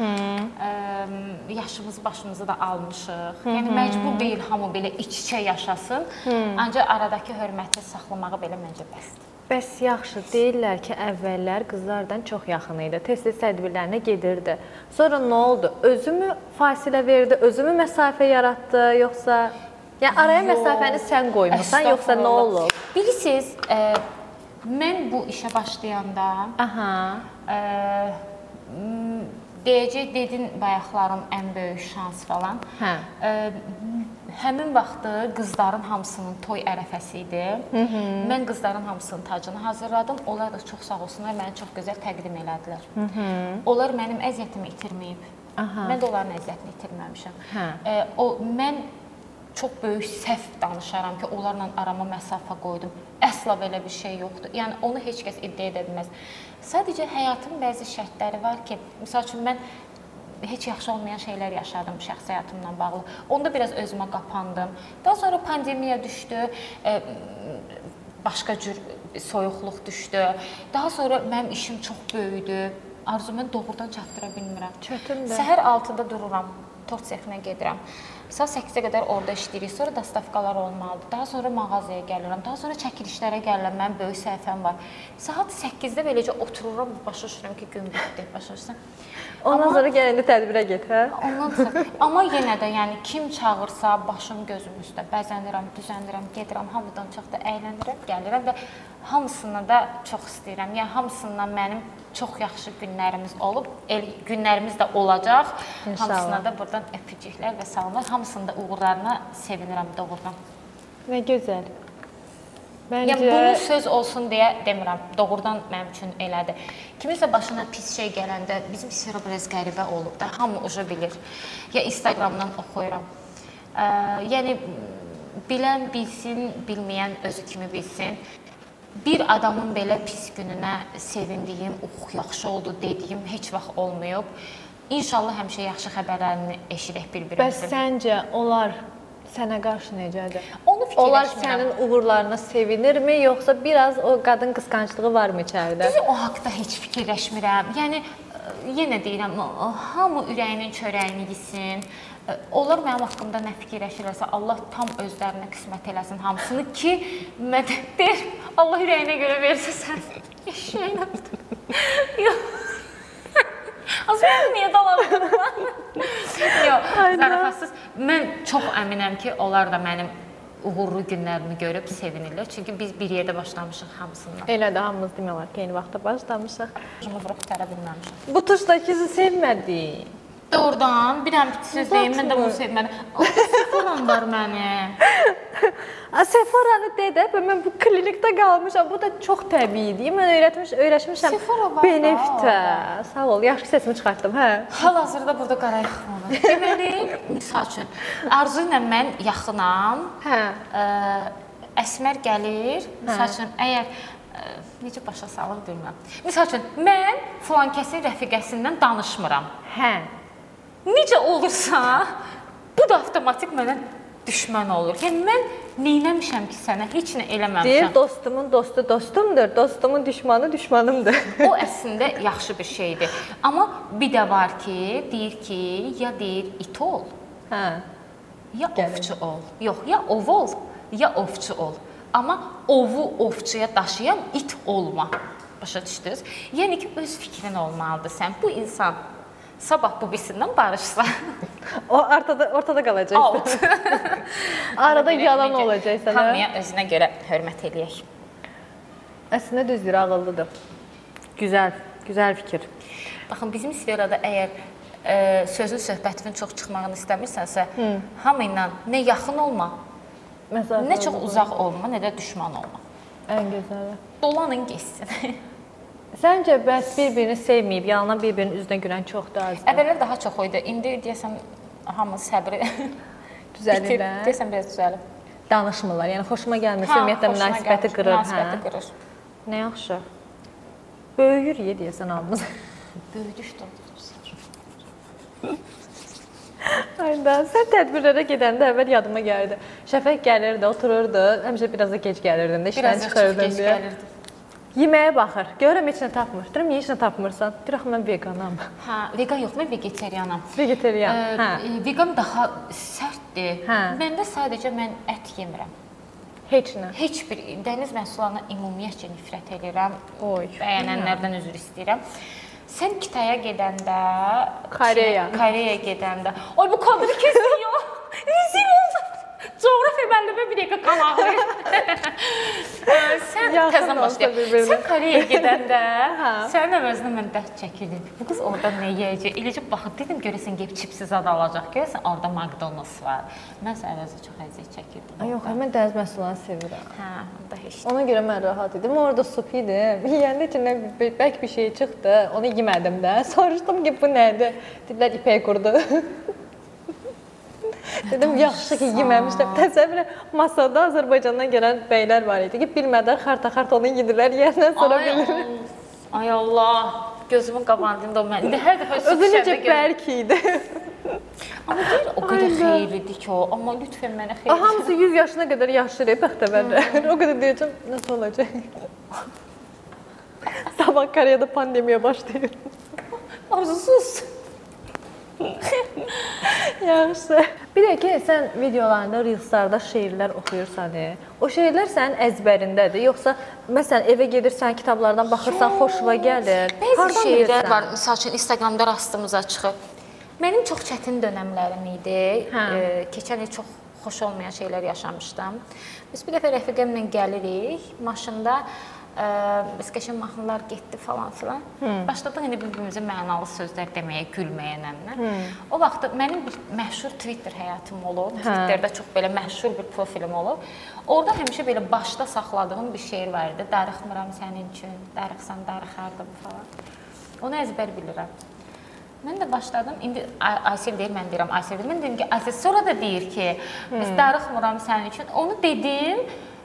Yaşımızı başımızı da almışıq. Yəni məcbur deyil hamı belə iç-içə yaşasın. Ancaq aradakı hörməti saxlamağı belə məncə bəsdir. Bəs yaxşı, deyirlər ki, əvvəllər qızlardan çox yaxın idi. Tez-tez tədbirlərinə gedirdi. Sonra nə oldu? Özümü fasilə verdi, özümü məsafə yaratdı, yoxsa yəni araya məsafəni sən qoymursan, yoxsa nə olub? Bilirsiniz, mən bu işə başlayanda deyəcək, dedin bayaqlarım ən böyük şans falan. Həmin vaxtı qızların hamısının toy ərəfəsi idi. Mən qızların hamısının tacını hazırladım. Onlar da çox sağ olsunlar, məni çox gözəl təqdim elədilər. Onlar mənim əziyyətimi itirməyib. Mən də onların əziyyətini itirməmişəm. Mən çox böyük səhv danışaram ki, onlarla arama məsafə qoydum. Əsla belə bir şey yoxdur. Yəni, onu heç kəs iddia edə bilməz. Sadəcə həyatın bəzi şərtləri var ki, misal üçün, mən heç yaxşı olmayan şeylər yaşadım şəxsi həyatımla bağlı. Onda biraz özümə qapandım. Daha sonra pandemiya düşdü, başqa cür soyuqluq düşdü. Daha sonra mənim işim çox böyüdü. Arzu, mən doğrudan çatdıra bilmirəm. Çətindir. Səhər 6-da dururam, tort sexinə gedirəm. Saat 8-ə qədər orada işləyirik, sonra dastavkalar olmalıdır. Daha sonra mağazaya gəlirəm, daha sonra çəkilişlərə gəlirəm, mənim böyük səhifəm var. Saat 8-də beləcə otururam, başa düşürəm ki, gün bitdi, başa düşürsən. Ondan sonra gələndə tədbirə get, hə? Ondan sonra, amma yenə də, yəni, kim çağırsa, başım gözüm üstə, bəzənirəm, düzənirəm, gedirəm, hamıdan çox da əylənirəm, gəlirəm və hamısını da çox istəyirəm. Yəni, hamısından mənim çox yaxşı günlərimiz olub, günlərimiz də olacaq. Hamısına da buradan öpücüklər və salamlar. Hamısının da uğurlarına sevinirəm doğrudan. Nə gözəl. Yəni, bunu söz olsun deyə demirəm. Doğrudan mənim üçün elədir. Kiminsə başına pis şey gələndə bizim sfera biraz qəribə olub da. Hamı uca bilir. Ya Instagramdan oxuyuram. Yəni, bilən bilsin, bilməyən özü kimi bilsin. Bir adamın belə pis gününə sevindiyim, yaxşı oldu dediyim heç vaxt olmayıb. İnşallah həmişə yaxşı xəbərlərini eşidək bir-birimizin. Bəs səncə onlar sənə qarşı necədir? Onu fikirləşmirəm. Onlar sənin uğurlarına sevinirmi, yoxsa biraz o qadın qısqanclığı varmı içəridə? Düzü, o haqda heç fikirləşmirəm. Yəni, yenə deyirəm, hamı ürəyinin çörəyini yesin. Onlar mənim haqqımda nə fikirləşirlərsə, Allah tam özlərinə qismət eləsin hamısını ki, mən deyir, Allah ürəyinə görə versə sən eşəyinə. Yox. Azmən niyə dalandın? Yox, zarafatsız. Mən çox əminəm ki, onlar da mənim uğurlu günlərimi görüb sevinirlər. Çünki biz bir yerdə başlamışıq hamısından. Elə də hamımız demək olar ki, eyni vaxtda başlamışıq. Vurub qutara bilməmişik. Bu tuşdakı sevmədik. Doğrudan, bir dənə söz deyim, mən də bunu sevmədim. Sephoram var mənim. Sephoranı dedə, mən bu klinikdə qalmışam. Bu da çox təbiidir. Mən öyrəşmişəm. Sephora var. Benefitə. Sağ ol, yaxşı səsimi çıxartdım, hə? Hal-hazırda burada qarayıq olur. Deməli, misal üçün, Arzu ilə mən yaxınam. Hə. Əsmər gəlir. Misal üçün, əgər necə başa salım bilmirəm. Misal üçün, mən filan kəsin rəfiqəsindən danışmıram. Hə. Necə olursa, bu da avtomatik mənə düşmən olur. Yəni mən neynəmişəm ki, sənə heç nə eləməmişəm. Deyir, dostumun dostu dostumdur, dostumun düşmanı düşmanımdır. O əslində yaxşı bir şeydir. Amma bir də var ki, deyir ki, ya deyir it ol, ya ovçu ol. Yox, ya ov ol, ya ovçu ol. Amma ovu ovçuya daşıyan it olma. Başa düşdünüz? Yəni ki, öz fikrin olmalıdır sən. Bu insan sabah bu birisindən barışsa. O ortada qalacaq. Out. Arada yalan olacaq sənə. Hamıya özünə görə hörmət eləyək. Əslində düzdür, ağıllıdır. Gözəl fikir. Baxın, bizim sferada əgər sözün, söhbətin çox çıxmağını istəmirsənsə, hamı ilə nə yaxın olma, nə çox uzaq olma, nə də düşman olma. Ən gözəli. Dolanın geçsin. Səncə bəs bir-birini sevməyib, yalanan bir-birinin üzünə gülən çoxdur azdır? Əvvəllər daha çox oydu. İndi deyəsən hamı səbri düzəlir. Deyəsən biraz düzəlib. Danışmırlar. Yəni xoşuma gəlmirsə, ümumiyyətlə münasibəti qırır. Münasibəti qırır. Nə yaxşı. Böyüyür deyəsən hamımız. Böyüdü işte. Ayda, sən tədbirlərə gedəndə əvvəl yadıma gəldi. Şəfək gəlirdi, otururdu. Həmişə biraz da gec gəlirdim də, işdən çıxırdım deyə. Yeməyə baxır. Görürəm heç nə tapmır. Deyirəm, niyə heç nə tapmırsan? Deyirəm, mən veganam. Hə, vegan yox, mən vegetarianam. Vegetarian. Hə. Vegan daha sərtdir. Məndə sadəcə mən ət yemirəm. Heç nə. Heç bir dəniz məhsullarına ümumiyyətcə nifrət edirəm. Bəyənənlərdən üzr istəyirəm. Sən Kitaya gedəndə, Koreya gedəndə, ay bu kadrı kesiyor. Rezil oldum. Coğrafya müəllimə bir dəqiqə qan ağrıyır. Sən təzən başlayır. Sən Koreyaya gedəndə, sənin əvəzinə mən dəhd çəkirdim. Bu qız orada nə yeyəcək? Eləcə baxıb dedim, görəsən gəlib çipsi zad alacaq. Görəsən orada McDonald's var. Mən sən əvəzə çox əziyyət çəkirdim. Yox, mən dəniz məhsullarını sevirəm. Hə, onda heç. Ona görə mən rahat idim. Orada sup yedim. Yeyəndə içindən bəlkə bir şey çıxdı. Onu yemədim də. Soruşdum ki, bu nədir? Dedilər, ipək qurdu. Dedim, yaxşı ki, yeməmişdim. Təsəvvürə masada Azərbaycandan gələn bəylər var idi ki, bilmədən xarta-xarta onu yedirlər, yeyəndən sonra bilirlər. Ay Allah, gözümün qabağında o mən. İndi hər dəfə özü necə bərk idi. Amma deyir, o qədər xeyirlidir ki o, amma lütfən mənə xeyir. Hamısı 100 yaşına qədər yaşayır, bəxtəvərlər. O qədər deyəcəm, nəsə olacaq? Sabah Koreyada pandemiya başlayır. Arzusuz. Yaxşı. Bir də ki, sən videolarında, reelslarda şeirlər oxuyursan, o şeirlər sənin əzbərindədir, yoxsa məsələn evə gedirsən, kitablardan baxırsan, xoşuna gəlir. Bəzi şeirlər var, misal üçün Instagramda rastımıza çıxıb. Mənim çox çətin dönəmlərim idi. Keçən il çox xoş olmayan şeylər yaşamışdım. Biz bir dəfə rəfiqəmlə gəlirik, maşında biz qəşəng mahnılar getdi falan filan. Başladıq indi bir-birimizə mənalı sözlər deməyə, gülməyə nəmlə. O vaxt mənim bir məşhur Twitter həyatım olub. Twitterdə çox belə məşhur bir profilim olub. Orada həmişə belə başda saxladığım bir şeir var idi. Darıxmıram sənin üçün, darıxsan darıxardım falan. Onu əzbər bilirəm. Mən də başladım. İndi Aysel deyir, mən deyirəm Aysel. Mən dedim ki, Aysel sonra da deyir ki, biz darıxmıram sənin üçün. Onu dedim,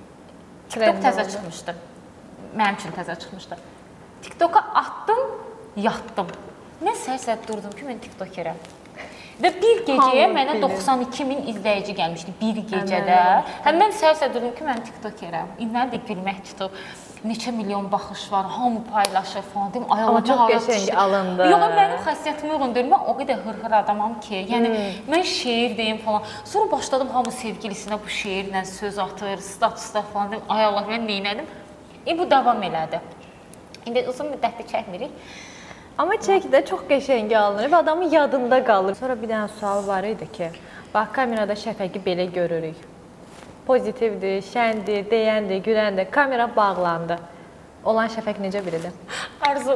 TikTok təzə çıxmışdı. Mənim üçün təzə çıxmışdı. TikToka atdım, yatdım. Mən səhər-səhər durdum ki, mən TikTokerəm. Və bir gecəyə mənə 92.000 izləyici gəlmişdi, bir gecədə. Mən səhər-səhər durdum ki, mən TikTokerəm. İnməli də gülmək tutub. Neçə milyon baxış var, hamı paylaşır falan. Deyim, ay Allah, çox qəşəng alındı. Yox, mənim xəssiyyətimi uyğun deyil. Mən o qədər hırhır adamam ki, yəni mən şeir deyim falan. Sonra başladım hamı sevgilisinə bu şeirlə söz atır, statusda falan. Deyim, ay Allah, mən neynədim? Bu davam elədi. İndi uzun müddətli çəkmirik. Amma çəkdə çox qəşəng alınır və adamın yadında qalır. Sonra bir dənə sual var idi ki, bax kamerada Şəfəqi belə görürük. Pozitivdir, şəndir, deyəndir, güləndir. Kamera bağlandı. Olan Şəfəq necə biridir? Arzu,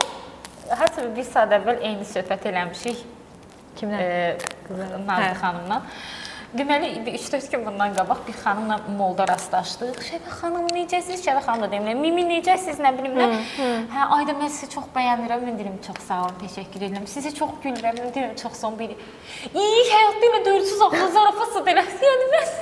hər bir saat əvvəl eyni söhbət eləmişik. Kimlə? Nazlı xanımla. Deməli, 3-4 gün bundan qabaq bir xanımla molda rastlaşdıq. Şəfəq xanım necəsiz? Şəfəq xanım da demirəm. Mimi necəsiz? Nə bilim nə? Hə, Ayda mən sizi çox bəyənirəm. Mən deyirəm, çox sağ olun, təşəkkür edirəm. Sizi çox gülürəm. Mən deyirəm, çox son biri. Həyatda ilə dördüz axlı zarafatsa deyə. Yəni mən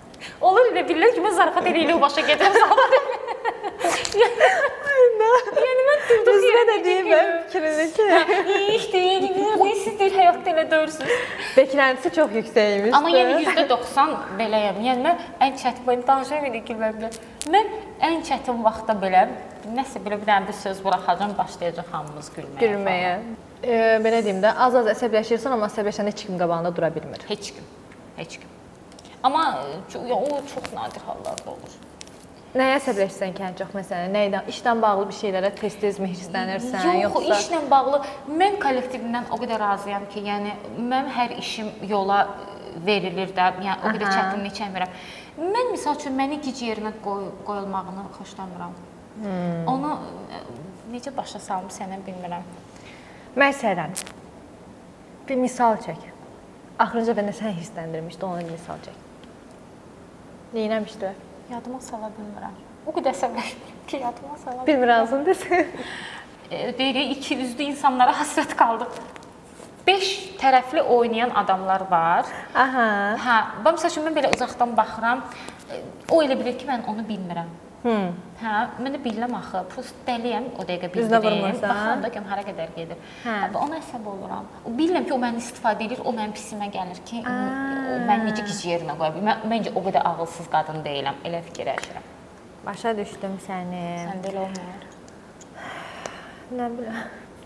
olur elə bilirlər ki, mən zarafat elə başa gedirəm. Yəni mən Üzvə də deyim mən fikrini ki. Siz deyil, həyatda elə dörsünüz. Beklentisi çox yüksəkmiş. Amma yəni %90 beləyəm. Yəni mən ən çətin, mən danışa bildim ki, mən ən çətin vaxtda belə, nəsə belə bir dənə bir söz buraxacam, başlayacaq hamımız gülməyə. Belə deyim də, az-az əsəbləşirsən, amma əsəbləşəndə heç kim qabağında dura bilmir. Heç kim. Amma o çox nadir hallarda olur. Nəyə əsəbləşsən ki, ən çox məsələn? Nəydən? İşdən bağlı bir şeylərə tez-tez hirslənirsən, yoxsa? Yox, işlə bağlı. Mən kollektivimdən o qədər razıyam ki, yəni mənim hər işim yola verilir də, yəni o qədər çətinlik çəkmirəm. Mən misal üçün məni gic yerinə qoyulmağını xoşlamıram. Onu necə başa salım sənə bilmirəm. Məsələn, bir misal çək. Axırıncı və nə sən hirsləndirmişdi, ona bir misal çək. Neynəmişdilər? Yadıma sala bilmirəm. O qədər əsəbləşmirəm ki, yadıma sala bilmirəm. Bilmirəm, desin. Deyir, iki üzlü insanlara həsrət qaldıq. 5 tərəfli oynayan adamlar var. Hə, məsəl üçün mən belə uzaqdan baxıram. O elə bilir ki, mən onu bilmirəm. Hə, mən də bilirəm axı. Prost dəliyəm, o dəqiqə bildirəm. Baxıram da görüm hara qədər gedir. Ona əsəb oluram. Bilirəm ki, o məni istifadə edir, o mənim pisimə gəlir ki, o məni necə gic yerinə qoya bilir. Məncə o qədər ağılsız qadın deyiləm, elə fikirləşirəm. Başa düşdüm səni. Səndə elə olmur. Nə biləm.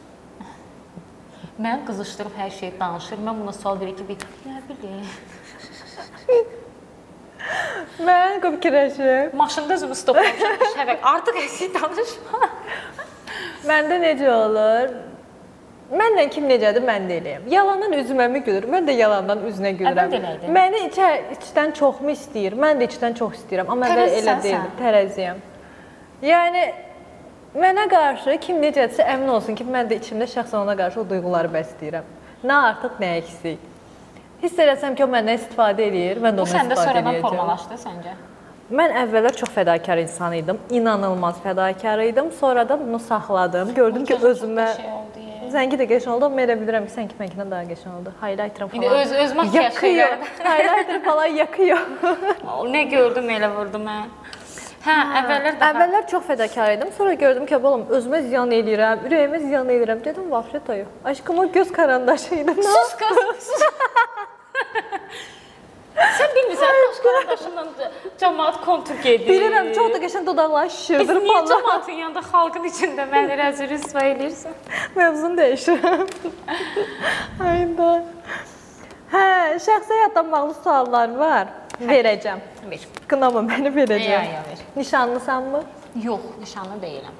Mən qızışdırıb hər şeyi danışır. Mən buna sual verir ki, nə bilim. Mən fikirləşirəm. Maşında özümü stoplamışam, şəvək. Artıq əksik danışma. Məndə necə olur? Mənlə kim necədir, mən də eləyəm. Yalandan üzümə mi gülür? Mən də yalandan üzünə gülürəm. Məni içdən çoxmu istəyir? Mən də içdən çox istəyirəm. Amma mən elə deyildim, tərəziyəm. Yəni, mənə qarşı kim necədirsə əmin olsun ki, mən də içimdə şəxsən ona qarşı o duyğuları bəsləyirəm. Nə artıq, nə eksik. Hiss eləsəm ki, o məndən istifadə edir, mən də ona istifadə edəcəm. Bu səndə sonradan formalaşdı səncə? Mən əvvəllər çox fədakar insan idim, inanılmaz fədakar idim. Sonradan bunu saxladım, gördüm ki, özümə zəngi də qəşəng oldu, amma elə bilirəm ki, sən ki, mənkindən daha qəşəng oldu. Highlighterım falan öz makyaj şeyləri. Highlighter falan yakıyor. Nə gördüm, elə vurdum mən. Hə, əvvəllər çox fədakar idim. Sonra gördüm ki, balam, özümə ziyan eləyirəm, ürəyimə ziyan eləyirəm. Dedim, vafşet ayı. Aşkım, o göz karandaşı idi. Sus qız, sus. Sən bilmirsən, qaş karandaşından cəmaat kontur gedir. Bilirəm, çox da qəşəng dodaqları şişirdir falan. Biz niyə cəmaatın yanında, xalqın içində məni rəzil rüsva eləyirsən? Mövzunu dəyişirəm. Ayda. Hə, şəxsi həyatdan bağlı suallar var. Verəcəm. Ver. Qınama məni verəcəm. Ya, ver. Nişanlısanmı? Yox, nişanlı deyiləm.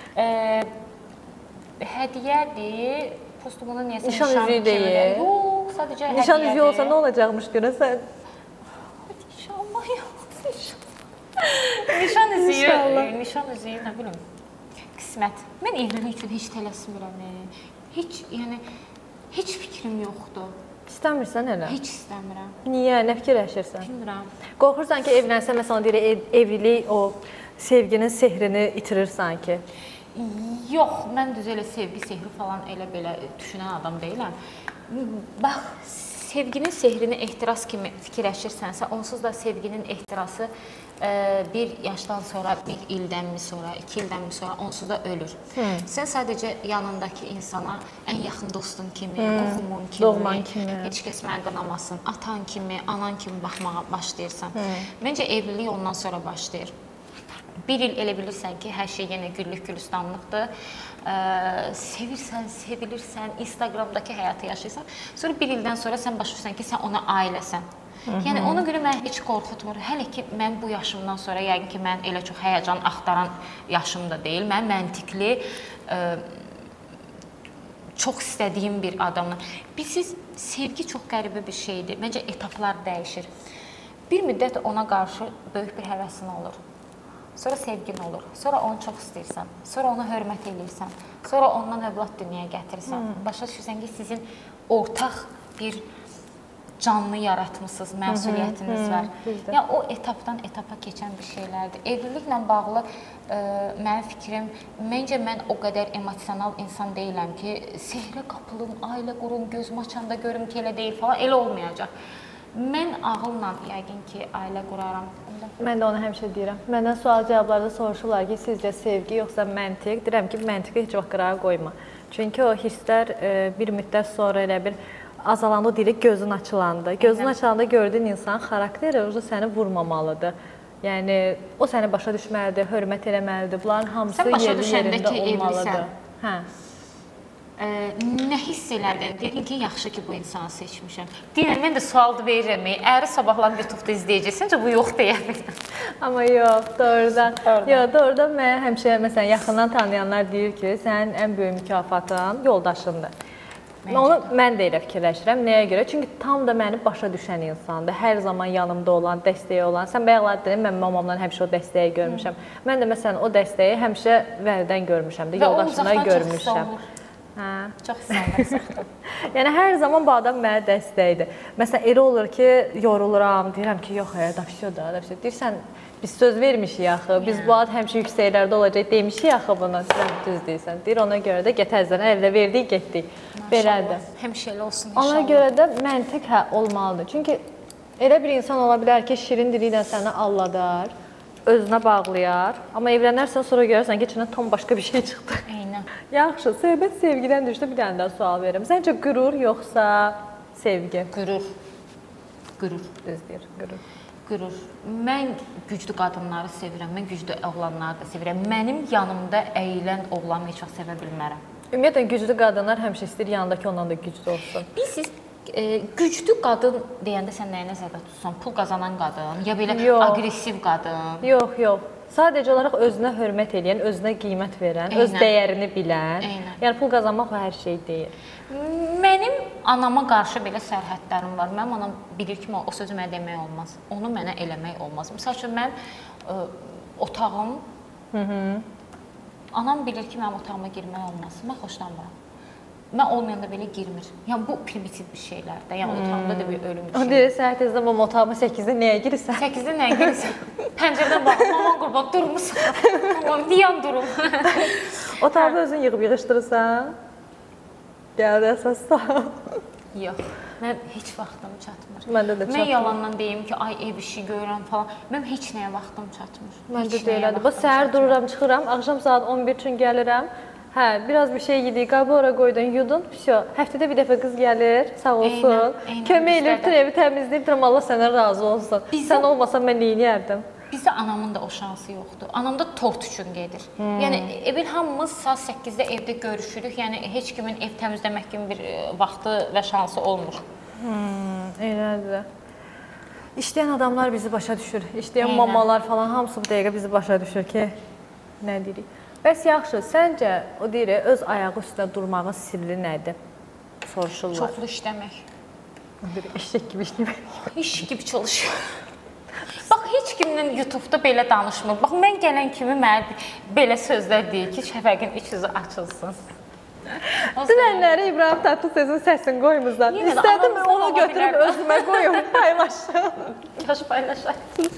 Hədiyyədir. Postumuna niyəsə nişan üzüyü deyil. Yox, sadəcə hədiyyədir. Nişan üzüyü olsa nə olacaqmış görəsən? İnşallah yox. Nişan üzüyü, nə bilim, qismət. Mən evlilik üçün heç tələsmirəm. Heç fikrim yoxdur. İstəmirsən elə? Heç istəmirəm. Niyə? Nə fikirləşirsən? Bilmirəm. Qorxursan ki, evlənsən, məsələn, deyir, evlilik o sevginin sehrini itirir sanki. Yox, mən düz elə sevgi, sehri falan elə belə düşünən adam deyiləm. Bax, sevginin sehrini ehtiras kimi fikirləşirsənsə, onsuz da sevginin ehtirası bir yaşdan sonra, bir ildən mi sonra, 2 ildən mi sonra onsuz da ölür. Sən sadəcə yanındakı insana ən yaxın dostun kimi, qohumun kimi, doğman kimi, heç kəs məni qınamasın, atan kimi, anan kimi baxmağa başlayırsan. Məncə evlilik ondan sonra başlayır. Bir il elə bilirsən ki, hər şey yenə güllük gülistanlıqdır. Sevirsən, sevilirsən, Instagramdakı həyatı yaşayırsan. Sonra bir ildən sonra sən başa düşürsən ki, sən ona ailəsən. Yəni, ona görə mən heç qorxutmur. Hələ ki, mən bu yaşımdan sonra, yəqin ki, mən elə çox həyəcan axtaran yaşımda deyil. Mən məntiqli, çox istədiyim bir adamla. Bilsiz, sevgi çox qəribə bir şeydir. Məncə, etaplar dəyişir. Bir müddət ona qarşı böyük bir həvəsin olur. Sonra sevgin olur, sonra onu çox istəyirsən, sonra ona hörmət edirsən, sonra ondan övlad dünyaya gətirirsən. Başa düşürsən ki, sizin ortaq bir canlı yaratmışsınız, məsuliyyətiniz var. Yəni, o etapdan etapa keçən bir şeylərdir. Evliliklə bağlı mənim fikrim, məncə mən o qədər emosional insan deyiləm ki, sehrə qapılım, ailə qurum, gözüm açanda görüm ki, elə deyil falan, elə olmayacaq. Mən ağılla yəqin ki, ailə quraram. Mən də onu həmişə deyirəm. Məndən sual-cavablarda soruşurlar ki, sizcə sevgi yoxsa məntiq? Deyirəm ki, məntiqi heç vaxt qırağa qoyma. Çünki o hisslər bir müddət sonra elə bir azalanda o deyirik, gözün açılanda. Gözün açılanda gördüyün insan xarakteri səni vurmamalıdır. Yəni, o səni başa düşməlidir, hörmət eləməlidir. Bunların hamısı yerində olmalıdır. Hə. Nə hiss elədin? Dedin ki, yaxşı ki, bu insanı seçmişəm. Deyirəm, mən də sual verirəm. Əri sabahlan YouTube-da izləyəcəksən, bu yox deyə bilirəm. Amma yox, doğrudan. Yox, doğrudan mən həmişə, məsələn, yaxından tanıyanlar deyir ki, sənin ən böyük mükafatın yoldaşındır. Onu mən də elə fikirləşirəm. Nəyə görə? Çünki tam da məni başa düşən insandır. Hər zaman yanımda olan, dəstəyi olan. Sən bayaqlar dedin, mən mamamdan həmişə o dəstəyi görmüşəm. Mən də məsələn o dəstəyi həmişə Vəlidən görmüşəm, yoldaşımdan görmüşəm. Hə, çox istəyirəm. Yəni hər zaman bu adam mənə dəstəkdir. Məsələn, elə olur ki, yoruluram, deyirəm ki, yox, da vəsə da. Deyirsən, biz söz vermişik axı. Biz bu ad həmişə yüksəklərdə olacaq demişik axı bunu. Sən düz deyirsən. Deyir ona görə də get əzdən evdə verdik, getdik. Belədir. Həmişə elə olsun inşallah. Ona görə də məntiq olmalıdır. Çünki elə bir insan ola bilər ki, şirin dili ilə səni aldadar, özünə bağlayar. Amma evlənərsən sonra görərsən ki, içindən tam başqa bir şey çıxdı. Yaxşı, söhbət sevgidən düşdü. Bir dənə də sual verirəm. Səncə qürur yoxsa sevgi? Qürur. Qürur. Düz deyir, qürur. Qürur. Mən güclü qadınları sevirəm, mən güclü oğlanları da sevirəm. Mənim yanımda əyilən oğlanı heç vaxt sevə bilmərəm. Ümumiyyətlə, güclü qadınlar həmişə istəyir yanındakı ondan da güclü olsun. Bilirsiniz, güclü qadın deyəndə sən nəyə nəzərdə tutursan? Pul qazanan qadın, ya belə aqressiv qadın? Yox, yox. Sadəcə olaraq özünə hörmət edən, özünə qiymət verən, öz dəyərini bilən. Yəni, pul qazanmaq o hər şey deyil. Mənim anama qarşı belə sərhədlərim var. Mənim anam bilir ki, o sözü mənə demək olmaz. Onu mənə eləmək olmaz. Məsəl üçün, mənim otağım, anam bilir ki, mənim otağıma girmək olmaz. Mən xoşlanmıram. Mən olmayanda belə girmir. Yəni, bu primitiv bir şeylərdir. Yəni, otağımda da bir ölüm bir şey. O deyir, səhət tezdən bu otağıma 8-də nəyə girirsən? 8-də nəyə girirsən? Pəncərədən baxım, aman qurban, durmuşsan. Aman, niyan durum? Otağımda özün yığıb yığışdırırsan? Gəldi əsas sağ. Yox, mən heç vaxtım çatmır. Məndə də çatmır. Mən yalandan deyim ki, ay ev işi görürəm falan. Mən heç nəyə vaxtım çatmır. Məndə də elədir. Bax, səhər dururam, çıxıram, axşam saat 11 üçün gəlirəm. Hə, biraz bir şey yedik, qabı ora qoydun, yudun, vəsə. Həftədə bir dəfə qız gəlir, sağ olsun. Kömək eləyir, bütün evi təmizləyib, deyirəm, Allah səndən razı olsun. Sən olmasan mən neyniyərdim? Bizdə anamın da o şansı yoxdur. Anam da tort üçün gedir. Yəni, evin hamımız saat 8-də evdə görüşürük. Yəni, heç kimin ev təmizləmək kimi bir vaxtı və şansı olmur. Elədir. İşləyən adamlar bizi başa düşür. İşləyən mamalar falan, hamısı bu dəqiqə bizi başa düşür ki, nə deyirik. Bəs yaxşı, səncə, o deyir, öz ayağı üstündə durmağın sirri nədir? Soruşurlar. Çoxlu işləmək. Eşək kimi işləmək. İş gibi çalışır. Bax, heç kimlə YouTube-da belə danışmır. Bax, mən gələn kimi mənə belə sözlər deyir ki, Şəfəqin iç yüzü açılsın. Dünənləri İbrahim Tatlıses'in səsini qoymuşlar. İstədim onu götürüb özümə qoyum, paylaşım. Yaş paylaşar.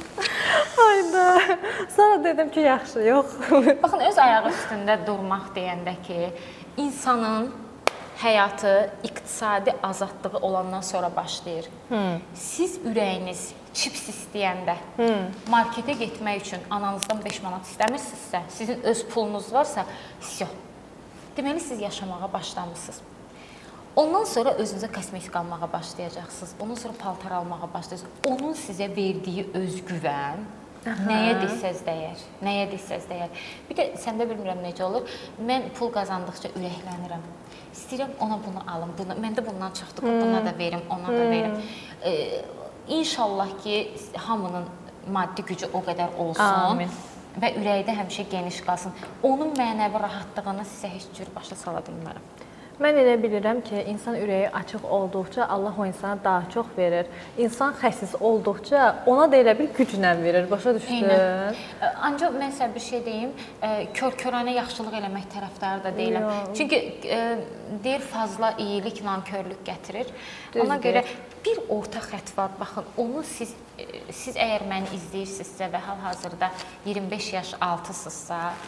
Hayda. Sonra dedim ki, yaxşı, yox. Baxın, öz ayağı üstündə durmaq deyəndə ki, insanın həyatı iqtisadi azadlığı olandan sonra başlayır. Siz ürəyiniz çips istəyəndə, marketə getmək üçün ananızdan 5 manat istəmirsinizsə, sizin öz pulunuz varsa, deməli, siz yaşamağa başlamışsınız. Ondan sonra özünüzə kosmetik almağa başlayacaqsınız. Ondan sonra paltar almağa başlayacaqsınız. Onun sizə verdiyi özgüvən nəyə desəz dəyər, nəyə desəz dəyər. Bir də səndə bilmirəm necə olur, mən pul qazandıqca ürəklənirəm. İstəyirəm ona bunu alım, məndə bundan çıxdı, buna da verim, ona da verim. İnşallah ki, hamının maddi gücü o qədər olsun və ürəkdə həmişə geniş qalsın. Onun mənəvi rahatlığını sizə heç cür başa sala bilmərəm. Mən elə bilirəm ki, insan ürəyi açıq olduqca Allah o insana daha çox verir. İnsan xəsis olduqca ona da elə bir güclə verir. Başa düşdün? Ancaq mən sizə bir şey deyim, kör-körənə yaxşılıq eləmək tərəfdarı da deyiləm. Çünki deyir, fazla iyilik nankörlük gətirir. Ona görə bir orta xətt var. Baxın, onu siz əgər məni izləyirsinizsə və hal-hazırda 25 yaş altısınızsa,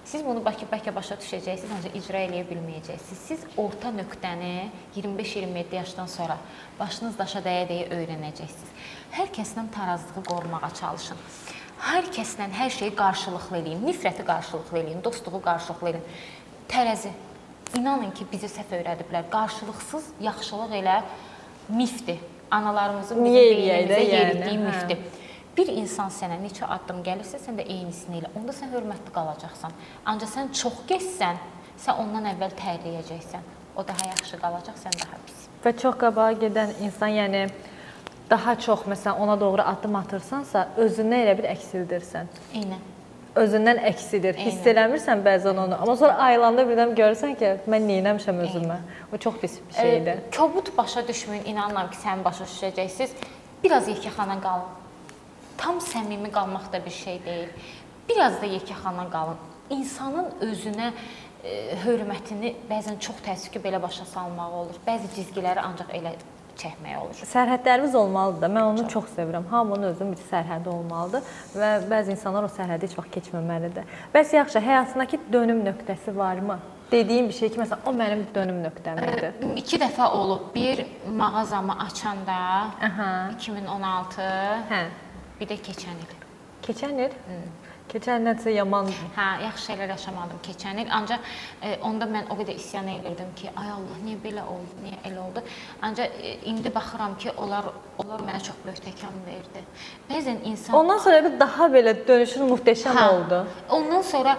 Siz bunu bəlkə başa düşəcəksiniz, ancaq icra eləyə bilməyəcəksiniz. Siz orta nöqtəni 25-27 yaşdan sonra başınız daşa dəyə-dəyə öyrənəcəksiniz. Hər kəslə tarazlığı qorumağa çalışın. Hər kəslə hər şeyi qarşılıqlı eləyin. Nifrəti qarşılıqlı eləyin, dostluğu qarşılıqlı eləyin. Tərəzi. İnanın ki, bizi səhv öyrədiblər. Qarşılıqsız yaxşılıq elə mifdir. Analarımızın bizim beynimizə yeritdiyi mifdir. Bir insan sənə neçə addım gəlirsə, sən də eynisini elə. Onda sən hörmətli qalacaqsan. Ancaq sən çox keçsən, sən ondan əvvəl tərləyəcəksən. O daha yaxşı qalacaq, sən daha pis. Və çox qabağa gedən insan, yəni daha çox məsələn ona doğru addım atırsansa, özündən elə bir əksildirsən. Eynən. Özündən əksilir. Hiss eləmirsən bəzən onu. Amma sonra ayılanda birdən görürsən ki, mən neynəmişəm özümə. O çox pis bir şeydir. Kobud başa düşməyin, inanıram ki, sən başa düşəcəksiniz. Biraz yekəxana qalın. Tam səmimi qalmaq da bir şey deyil. Biraz da yekəxana qalın. İnsanın özünə hörmətini bəzən çox təəssüf ki, belə başa salmaq olur. Bəzi cizgiləri ancaq elə çəkmək olur. Sərhədlərimiz olmalıdır da. Mən onu çox sevirəm. Hamının özünün bir sərhədi olmalıdır və bəzi insanlar o sərhədi heç vaxt keçməməlidir. Bəs yaxşı, həyatındakı dönüm nöqtəsi varmı? Dediyim bir şey ki, məsələn, o mənim dönüm nöqtəmdir. 2 dəfə olub. Bir mağazamı açanda 2016, bir də keçən il. Keçən il? Keçən il nəsə yaman. Hə, yaxşı şeylər yaşamadım keçən il. Ancaq onda mən o qədər isyan edirdim ki, ay Allah, niyə belə oldu, niyə elə oldu? Ancaq indi baxıram ki, onlar mənə çox böyük təkan verdi. Bəzən insan... Ondan sonra bir daha belə dönüşün möhtəşəm oldu. Ondan sonra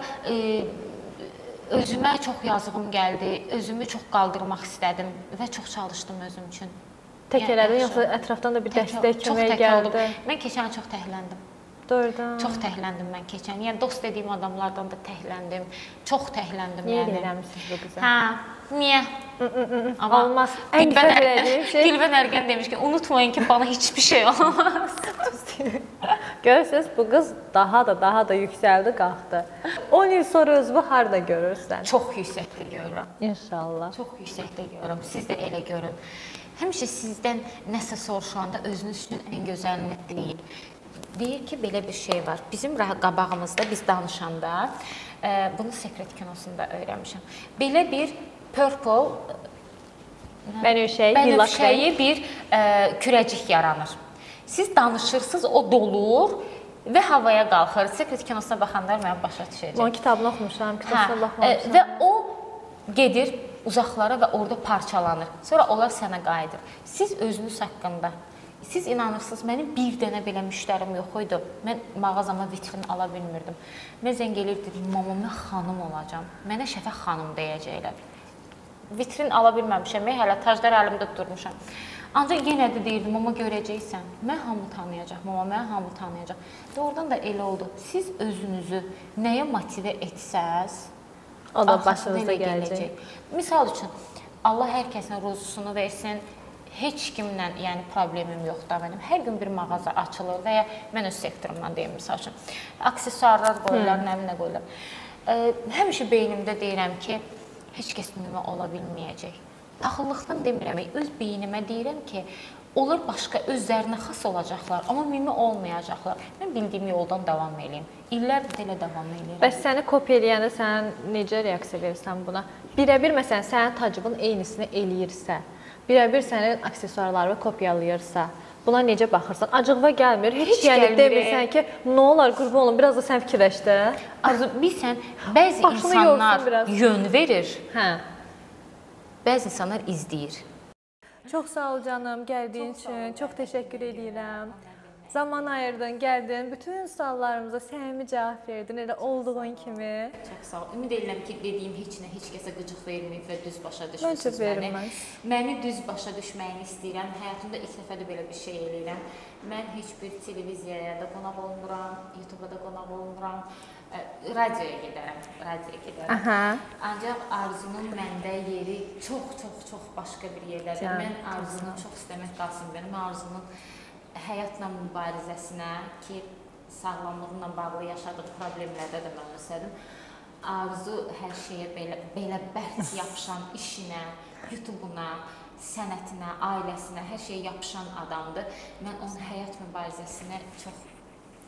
özümə çox yazığım gəldi, özümü çox qaldırmaq istədim və çox çalışdım özüm üçün. Tək elədin, yoxsa ətrafdan da bir dəstək kömək gəldi? Mən keçən çox təhləndim. Doğrudan. Çox təhləndim mən keçən. Yəni dost dediyim adamlardan da təhləndim. Çox təhləndim yəni. Niyə eləmişsiniz bu qıza? Hə, niyə? Olmaz. Ən bilədiyim şey. Dilbən Ərgən demiş ki, unutmayın ki, bana hiçbir şey olmaz. Görürsünüz, bu qız daha da yüksəldi, qalxdı. 10 il sonra özünü harda görürsən? Çox yüksəkdə görürəm. İnşallah. Çox yüksəkdə görürəm. Siz də elə görün. Həmişə sizdən nəsə soruşanda özünüz üçün ən gözəlini deyin. Deyir ki, belə bir şey var. Bizim qabağımızda biz danışanda, bunu Sekret kinosunda öyrənmişəm. Belə bir purple bənövşəyi bir kürəcik yaranır. Siz danışırsınız, o dolur və havaya qalxır. Sekret kinosuna baxanlar mənə başa düşəcək. Onun kitabını oxumuşam, kitabına baxmamışam. Və o gedir uzaqlara və orada parçalanır. Sonra onlar sənə qayıdır. Siz özünüz haqqında, siz inanırsınız, mənim bir dənə belə müştərim yox idi. Mən mağazama vitrin ala bilmirdim. Mən zəng elirdim, mama, mən xanım olacam. Mənə Şəfəq xanım deyəcəklər. Vitrin ala bilməmişəm, hələ taclar əlimdə durmuşam. Ancaq yenə də deyirdim, mama görəcəksən, mən hamı tanıyacaq, mama mən hamı tanıyacaq. Doğrudan da elə oldu. Siz özünüzü nəyə motivə etsəz, o da başınıza gələcək. Misal üçün, Allah hər kəsin ruzusunu versin, heç kimlə yəni problemim yoxdur mənim. Hər gün bir mağaza açılır və ya mən öz sektorumdan deyim, misal üçün. Aksesuarlar qoyurlar, nə qoyurlar. Həmişə beynimdə deyirəm ki, heç kəs mühümə ola bilməyəcək. Paxıllıqdan demirəm, öz beynimə deyirəm ki, onlar başqa özlərinə xas olacaqlar, amma mühümə olmayacaqlar. Mən bildiyim yoldan davam edeyim. İllərdir elə davam edirəm. Bəs səni kopya eləyəndə sən necə reaksiya verirsən buna? Birəbir məsələn sənin tacının eynisini eləyirsə, birəbir sənin aksesuarlarını kopyalayırsa, buna necə baxırsan? Acığına gəlmir. Heç yəni demirsən ki, nə olar, qurban olun, biraz da sən fikirləş də. Arzu, bilsən, bəzi insanlar yön verir. Hə. Bəzi insanlar izləyir. Çox sağ ol canım, gəldiyin üçün. Çox təşəkkür edirəm. Zaman ayırdın, gəldin, bütün suallarımıza səmimi cavab verdin, elə olduğun kimi. Çox sağ ol. Ümid edirəm ki, dediyim heç kəsə qıcıq verməyib və düz başa düşürsünüz məni. Məncə verməz. Məni düz başa düşməyini istəyirəm. Həyatımda ilk dəfə də belə bir şey eləyirəm. Mən heç bir televiziyaya da qonaq olmuram, YouTube-da da qonaq olmuram. Radioya gedərəm. Ancaq Arzunun məndə yeri çox başqa bir yerdədir. Mən Arzunu çox istəmək qalsın benim. Arzunun həyatla mübarizəsinə ki, sağlamlığına bağlı yaşadığı problemlərdə də mən məsələdim. Arzu hər şeyə belə bərk yapışan işinə, YouTube-una, sənətinə, ailəsinə, hər şeyə yapışan adamdır. Mən onun həyat mübarizəsinə çox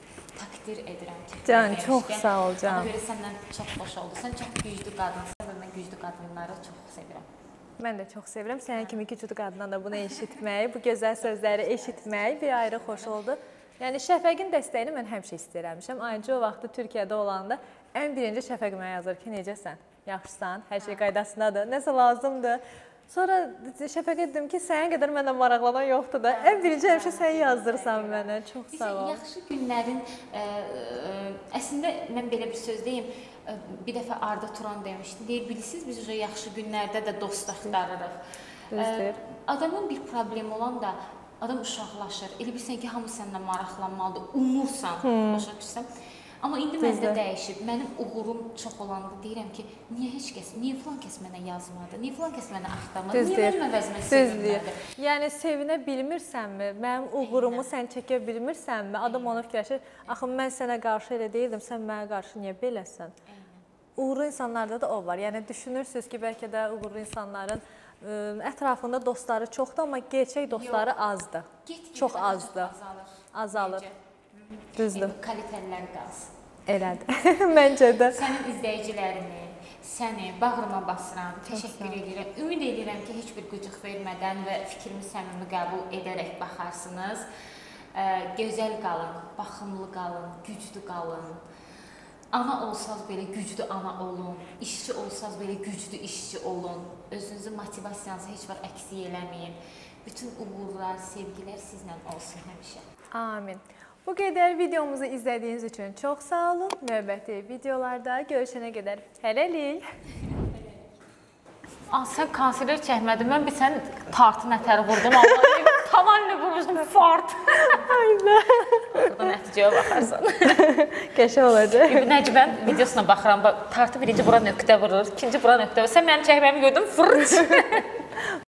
Takdir edirəm ki. Can, çox sağ ol Can. Ona görə səndən çox xoş oldu. Sən çox güclü qadınsan və mən güclü qadınları çox sevirəm. Mən də çox sevirəm. Sənin kimi güclü qadından da bunu eşitmək, bu gözəl sözləri eşitmək bir ayrı xoş oldu. Yəni Şəfəqin dəstəyini mən həmişə istəyirəmişəm. Ayrıca o vaxtı Türkiyədə olanda ən birinci Şəfəq mənə yazır ki, necəsən? Yaxşısan? Hər şey qaydasındadır? Nəsə lazımdır? Sonra Şəfəqə dedim ki, sənin qədər məndən maraqlanan yoxdur da. Ən birinci həmişə sən yazdırsan mənə. Çox sağ ol. Yaxşı günlərin, əslində mən belə bir söz deyim, bir dəfə Arda Turan demişdi. Deyir, bilirsiniz, biz yaxşı günlərdə də dost axtarırıq. Adamın bir problemi olan da, adam uşaqlaşır. Elə bilirsən ki, hamı səndən maraqlanmalıdır, umursan, başa düşsən. Amma indi məndə dəyişib. Mənim uğurum çox olanda deyirəm ki, niyə filan kəs mənə yazmadı, niyə filan kəs mənə axtarmadı, niyə mənim əvəzimə sevinmədi? Yəni, sevinə bilmirsənmi, mənim uğurumu sən çəkə bilmirsənmi? Adam onu fikirləşir, axı mən sənə qarşı elə deyildim, sən mənə qarşı niyə beləsən? Uğurlu insanlarda da o var. Yəni, düşünürsünüz ki, bəlkə də uğurlu insanların ətrafında dostları çoxdur, amma gerçək dostları azdır. Çox azdır. Azalır. Düzdür. Kalitələr qalsın. Elədir. Məncə də. Sənin izləyicilərini, səni bağrıma basıram, təşəkkür edirəm. Ümid edirəm ki, heç bir qıcıq vermədən və fikrimi səmimi qəbul edərək baxarsınız. Gözəl qalın, baxımlı qalın, güclü qalın. Ana olsaz belə güclü ana olun, işçi olsaz belə güclü işçi olun. Özünüzün motivasiyanızı heç vaxt əksik eləməyin. Bütün uğurlar, sevgilər sizlə olsun həmişə. Amin. Bu qədər videomuzu izlədiyiniz üçün çox sağ olun. Növbəti videolarda görüşənə qədər hələlik. Sən konserlər çəkmədin, mən bir sən tartı nətəri vurdum, Allah'ım. Tamamını vurmuşdum, fart. Aynen. Burada nəticəyə baxarsan. Qəşəng olacaq. Nəcibən videosuna baxıram, tartı birinci bura nöqtə vurur, ikinci bura nöqtə vurur. Sən mənim çəkməyimi gördün, fırt.